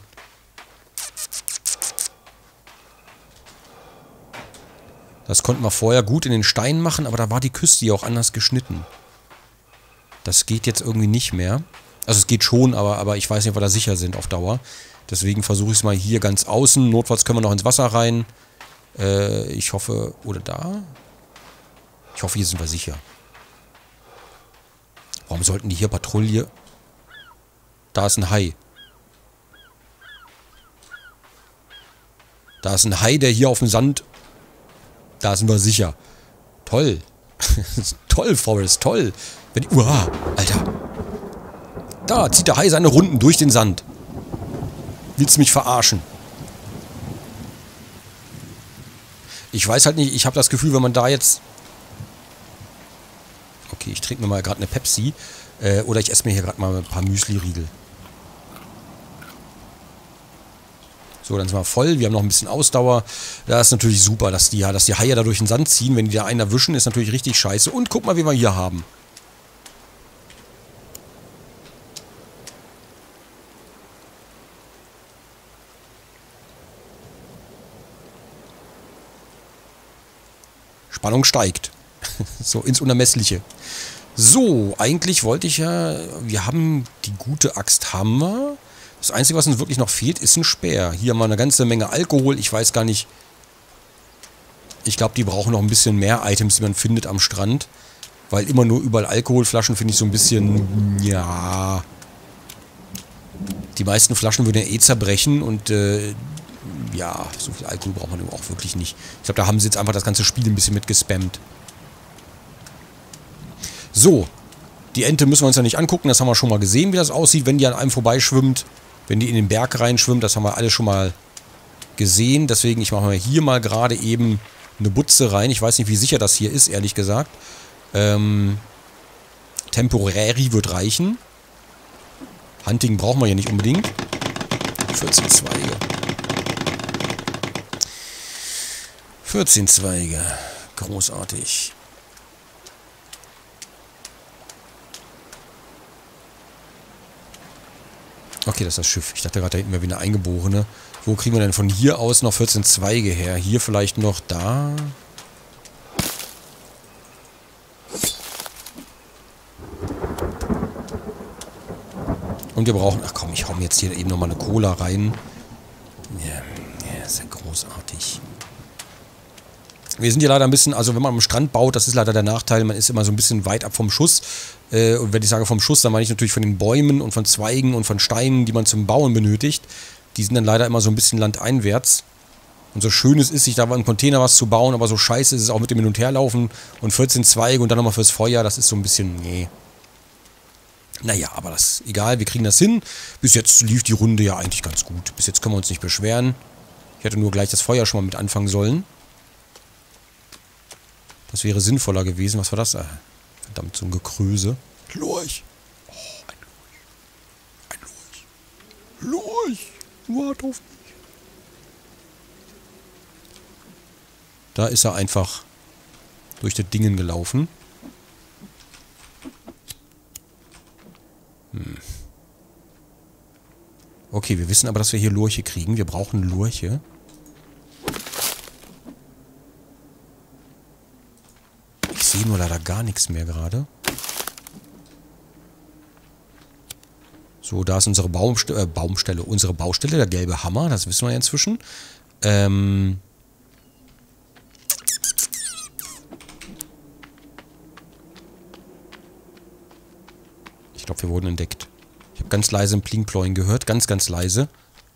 Das konnten wir vorher gut in den Steinen machen, aber da war die Küste ja auch anders geschnitten. Das geht jetzt irgendwie nicht mehr. Also es geht schon, aber ich weiß nicht, ob wir da sicher sind auf Dauer. Deswegen versuche ich es mal hier ganz außen. Notfalls können wir noch ins Wasser rein. Ich hoffe... Oder da? Ich hoffe, hier sind wir sicher. Warum sollten die hier Patrouille... Da ist ein Hai. Da ist ein Hai, der hier auf dem Sand Da sind wir sicher. Toll. Toll, Forrest, toll. Uah, Alter. Da zieht der Hai seine Runden durch den Sand. Willst du mich verarschen? Ich weiß halt nicht, ich habe das Gefühl, wenn man da jetzt... Okay, ich trinke mir mal gerade eine Pepsi. Oder ich esse mir hier gerade mal ein paar Müsli-Riegel. So, dann sind wir voll. Wir haben noch ein bisschen Ausdauer. Das ist natürlich super, dass die Haie da durch den Sand ziehen. Wenn die da einen erwischen, ist natürlich richtig scheiße. Und guck mal, wie wir hier haben. Spannung steigt. So, ins Unermessliche. So, eigentlich wollte ich ja... Wir haben die gute Axt, haben wir. Das Einzige, was uns wirklich noch fehlt, ist ein Speer. Hier haben wir eine ganze Menge Alkohol. Ich weiß gar nicht... Ich glaube, die brauchen noch ein bisschen mehr Items, die man findet am Strand. Weil immer nur überall Alkoholflaschen finde ich so ein bisschen... Ja... Die meisten Flaschen würden ja eh zerbrechen und... ja, so viel Alkohol braucht man auch wirklich nicht. Ich glaube, da haben sie jetzt einfach das ganze Spiel ein bisschen mit gespammt. So, die Ente müssen wir uns ja nicht angucken. Das haben wir schon mal gesehen, wie das aussieht, wenn die an einem vorbeischwimmt. Wenn die in den Berg reinschwimmt, das haben wir alle schon mal gesehen. Deswegen, ich mache mal hier mal gerade eben eine Butze rein. Ich weiß nicht, wie sicher das hier ist, ehrlich gesagt. Temporary wird reichen. Hunting brauchen wir ja nicht unbedingt. 14 Zweige. 14 Zweige. Großartig. Okay, das ist das Schiff. Ich dachte gerade, da hinten wäre wieder eine Eingeborene. Wo kriegen wir denn von hier aus noch 14 Zweige her? Hier vielleicht noch da. Und wir brauchen... Ach komm, ich hau mir jetzt hier eben nochmal eine Cola rein. Ja, ist ja großartig. Wir sind hier leider ein bisschen, also wenn man am Strand baut, das ist leider der Nachteil, man ist immer so ein bisschen weit ab vom Schuss. Und wenn ich sage vom Schuss, dann meine ich natürlich von den Bäumen und von Zweigen und von Steinen, die man zum Bauen benötigt. Die sind dann leider immer so ein bisschen landeinwärts. Und so schön es ist, sich da im Container was zu bauen, aber so scheiße ist es auch mit dem Hin- und Herlaufen und 14 Zweige und dann nochmal fürs Feuer, das ist so ein bisschen, nee. Naja, aber das, egal, wir kriegen das hin. Bis jetzt lief die Runde ja eigentlich ganz gut. Bis jetzt können wir uns nicht beschweren. Ich hätte nur gleich das Feuer schon mal mit anfangen sollen. Das wäre sinnvoller gewesen. Was war das? Verdammt, so ein Gekröse. Lurch. Oh, ein Lurch. Lurch. Wart auf mich. Da ist er einfach durch das Dingen gelaufen. Okay, wir wissen aber, dass wir hier Lurche kriegen. Wir brauchen Lurche. Ich sehe nur leider gar nichts mehr gerade. So, da ist unsere Baumstelle. Unsere Baustelle, der gelbe Hammer. Das wissen wir ja inzwischen. Ich glaube, wir wurden entdeckt. Ich habe ganz leise ein Pling-Ploing gehört. Ganz, ganz leise.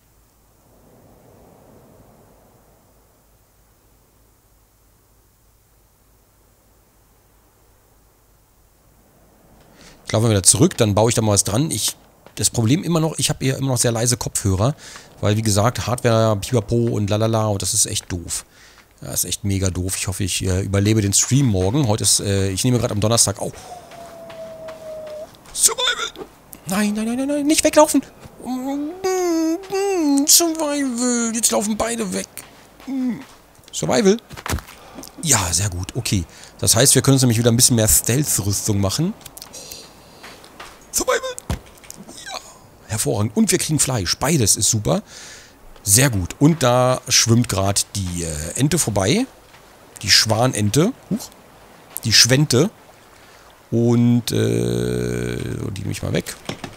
Ich laufe wieder zurück, dann baue ich da mal was dran. Das Problem immer noch, ich habe hier immer noch sehr leise Kopfhörer. Weil, wie gesagt, Hardware, Pipapo und lalala. Und das ist echt doof. Das ist echt mega doof. Ich hoffe, ich überlebe den Stream morgen. Heute ist, ich nehme gerade am Donnerstag auf. Survival! Nein, nein, nein, nein, nein, nicht weglaufen! Survival! Jetzt laufen beide weg. Survival? Ja, sehr gut, okay. Das heißt, wir können uns nämlich wieder ein bisschen mehr Stealth-Rüstung machen. Survival! Ja, hervorragend. Und wir kriegen Fleisch. Beides ist super. Sehr gut. Und da schwimmt gerade die Ente vorbei. Die Schwanente. Huch. Die Schwente. Und, die nehme ich mal weg.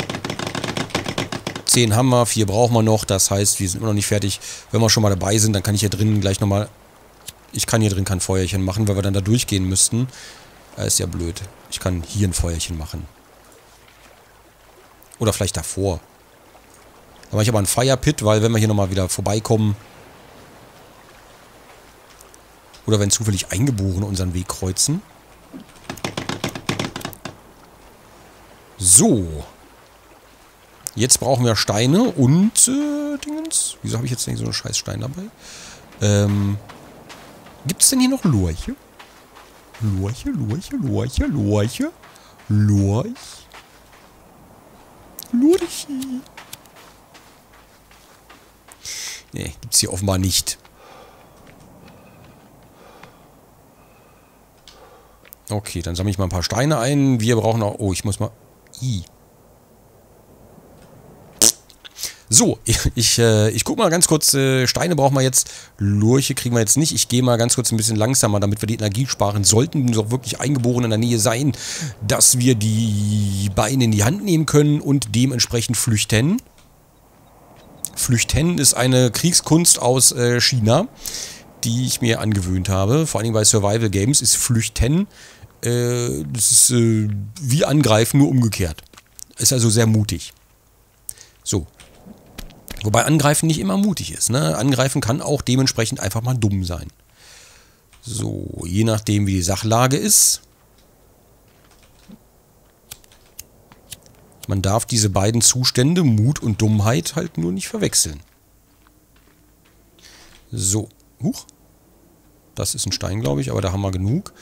10 haben wir, 4 brauchen wir noch. Das heißt, wir sind immer noch nicht fertig. Wenn wir schon mal dabei sind, dann kann ich hier drin gleich nochmal... Ich kann hier drin kein Feuerchen machen, weil wir dann da durchgehen müssten. Das ist ja blöd. Ich kann hier ein Feuerchen machen. Oder vielleicht davor. Da mache ich aber einen Firepit, weil wenn wir hier nochmal wieder vorbeikommen... Oder wenn zufällig Eingeborene unseren Weg kreuzen. So. Jetzt brauchen wir Steine und Dingens. Wieso habe ich jetzt nicht so einen scheiß Stein dabei? Gibt es denn hier noch Lurche? Lurche, Lurche, Lurche, Lurche. Lurch. Lurchi. Nee, gibt's hier offenbar nicht. Okay, dann sammle ich mal ein paar Steine ein. Wir brauchen auch... Oh, ich muss mal... So, ich guck mal ganz kurz. Steine brauchen wir jetzt. Lurche kriegen wir jetzt nicht. Ich gehe mal ganz kurz ein bisschen langsamer, damit wir die Energie sparen. Sollten doch wirklich Eingeborene in der Nähe sein, dass wir die Beine in die Hand nehmen können und dementsprechend flüchten. Flüchten ist eine Kriegskunst aus China, die ich mir angewöhnt habe. Vor allem bei Survival Games ist Flüchten, das ist wie Angreifen, nur umgekehrt. Ist also sehr mutig. So. Wobei Angreifen nicht immer mutig ist, ne? Angreifen kann auch dementsprechend einfach mal dumm sein. So, je nachdem wie die Sachlage ist. Man darf diese beiden Zustände, Mut und Dummheit, halt nur nicht verwechseln. So. Huch. Das ist ein Stein, glaube ich, aber da haben wir genug.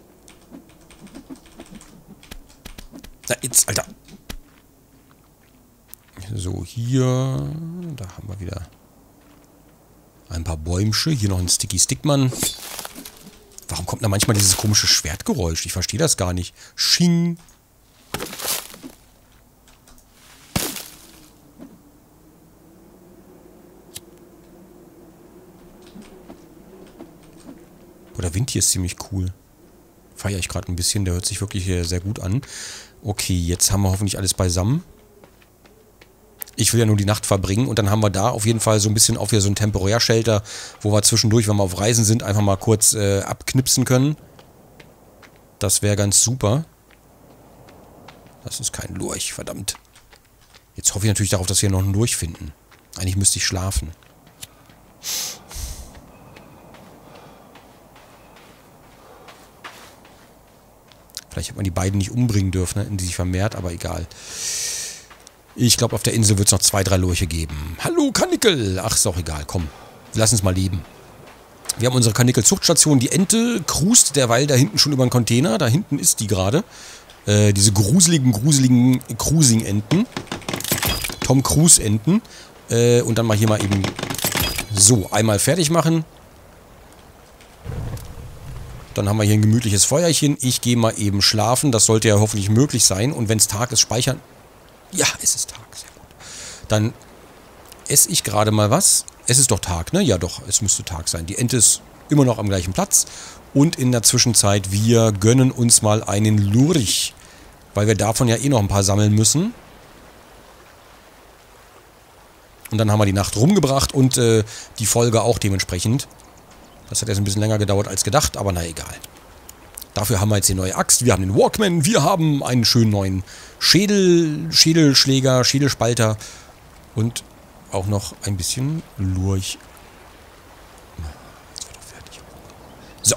Na, jetzt, Alter. So, hier. Da haben wir wieder ein paar Bäumsche. Hier noch ein Sticky Stickman. Warum kommt da manchmal dieses komische Schwertgeräusch? Ich verstehe das gar nicht. Sching. Oh, der Wind hier ist ziemlich cool. Feiere ich gerade ein bisschen. Der hört sich wirklich sehr gut an. Okay, jetzt haben wir hoffentlich alles beisammen. Ich will ja nur die Nacht verbringen und dann haben wir da auf jeden Fall so ein bisschen auch wieder so ein Temporär-Shelter, wo wir zwischendurch, wenn wir auf Reisen sind, einfach mal kurz abknipsen können. Das wäre ganz super. Das ist kein Lurch, verdammt. Jetzt hoffe ich natürlich darauf, dass wir noch einen Lurch finden. Eigentlich müsste ich schlafen. Vielleicht hätte man die beiden nicht umbringen dürfen, ne, die sich vermehrt, aber egal. Ich glaube, auf der Insel wird es noch 2, 3 Lurche geben. Hallo, Karnickel! Ach, ist auch egal, komm. Lass uns mal leben. Wir haben unsere Karnickel-Zuchtstation. Die Ente krust derweil da hinten schon über den Container. Da hinten ist die gerade. Diese gruseligen Cruising-Enten. Tom Cruise-Enten. Und dann mal hier mal eben so, einmal fertig machen. Dann haben wir hier ein gemütliches Feuerchen. Ich gehe mal eben schlafen. Das sollte ja hoffentlich möglich sein. Und wenn es Tag ist, speichern... Ja, es ist Tag. Sehr gut. Dann esse ich gerade mal was. Es ist doch Tag, ne? Ja doch, es müsste Tag sein. Die Ente ist immer noch am gleichen Platz. Und in der Zwischenzeit, wir gönnen uns mal einen Lurch. Weil wir davon ja eh noch ein paar sammeln müssen. Und dann haben wir die Nacht rumgebracht und die Folge auch dementsprechend. Das hat jetzt ein bisschen länger gedauert als gedacht, aber na egal. Dafür haben wir jetzt die neue Axt, wir haben den Walkman, wir haben einen schönen neuen Schädelschläger, Schädelspalter und auch noch ein bisschen Lurch. Jetzt wird er fertig. So.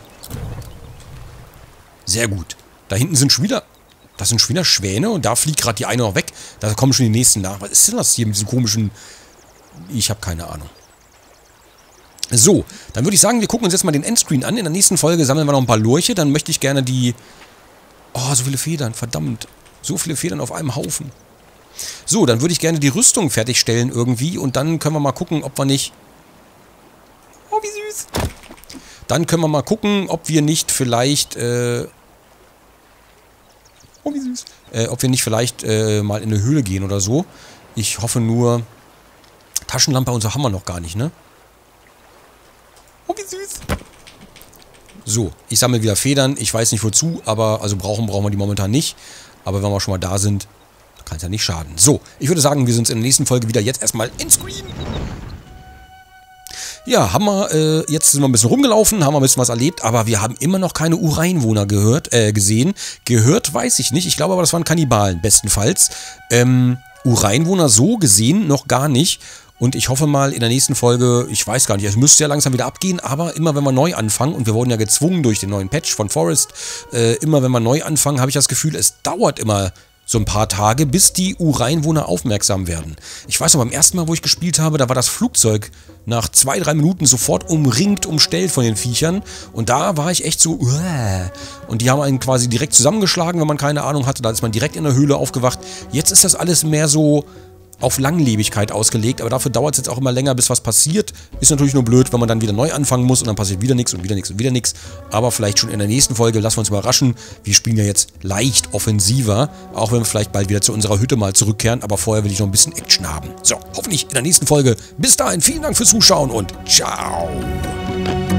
Sehr gut. Da hinten sind schon wieder, das sind schon wieder Schwäne und da fliegt gerade die eine noch weg. Da kommen schon die nächsten nach. Was ist denn das hier mit diesen komischen... Ich habe keine Ahnung. So, dann würde ich sagen, wir gucken uns jetzt mal den Endscreen an. In der nächsten Folge sammeln wir noch ein paar Lurche. Dann möchte ich gerne die... Oh, so viele Federn, verdammt. So viele Federn auf einem Haufen. So, dann würde ich gerne die Rüstung fertigstellen irgendwie. Und dann können wir mal gucken, ob wir nicht... Oh, wie süß. Dann können wir mal gucken, ob wir nicht vielleicht... Oh, wie süß. Ob wir nicht vielleicht mal in eine Höhle gehen oder so. Ich hoffe nur... Taschenlampe und so haben wir noch gar nicht, ne? Oh, wie süß. So, ich sammle wieder Federn. Ich weiß nicht wozu, aber also brauchen wir die momentan nicht. Aber wenn wir schon mal da sind, kann es ja nicht schaden. So, ich würde sagen, wir sind in der nächsten Folge wieder. Jetzt erstmal Endscreen. Ja, haben wir, jetzt sind wir ein bisschen rumgelaufen, haben wir ein bisschen was erlebt, aber wir haben immer noch keine Ureinwohner gesehen. Gehört weiß ich nicht. Ich glaube aber, das waren Kannibalen, bestenfalls. Ureinwohner so gesehen noch gar nicht. Und ich hoffe mal in der nächsten Folge, ich weiß gar nicht, es müsste ja langsam wieder abgehen, aber immer wenn wir neu anfangen, und wir wurden ja gezwungen durch den neuen Patch von Forest, immer wenn wir neu anfangen, habe ich das Gefühl, es dauert immer so ein paar Tage, bis die Ureinwohner aufmerksam werden. Ich weiß noch, beim ersten Mal, wo ich gespielt habe, da war das Flugzeug nach 2-3 Minuten sofort umringt, umstellt von den Viechern. Und da war ich echt so, und die haben einen quasi direkt zusammengeschlagen, wenn man keine Ahnung hatte. Da ist man direkt in der Höhle aufgewacht. Jetzt ist das alles mehr so auf Langlebigkeit ausgelegt, aber dafür dauert es jetzt auch immer länger, bis was passiert. Ist natürlich nur blöd, wenn man dann wieder neu anfangen muss und dann passiert wieder nichts und wieder nichts und wieder nichts. Aber vielleicht schon in der nächsten Folge, lassen wir uns überraschen. Wir spielen ja jetzt leicht offensiver, auch wenn wir vielleicht bald wieder zu unserer Hütte mal zurückkehren, aber vorher will ich noch ein bisschen Action haben. So, hoffentlich in der nächsten Folge. Bis dahin, vielen Dank fürs Zuschauen und ciao!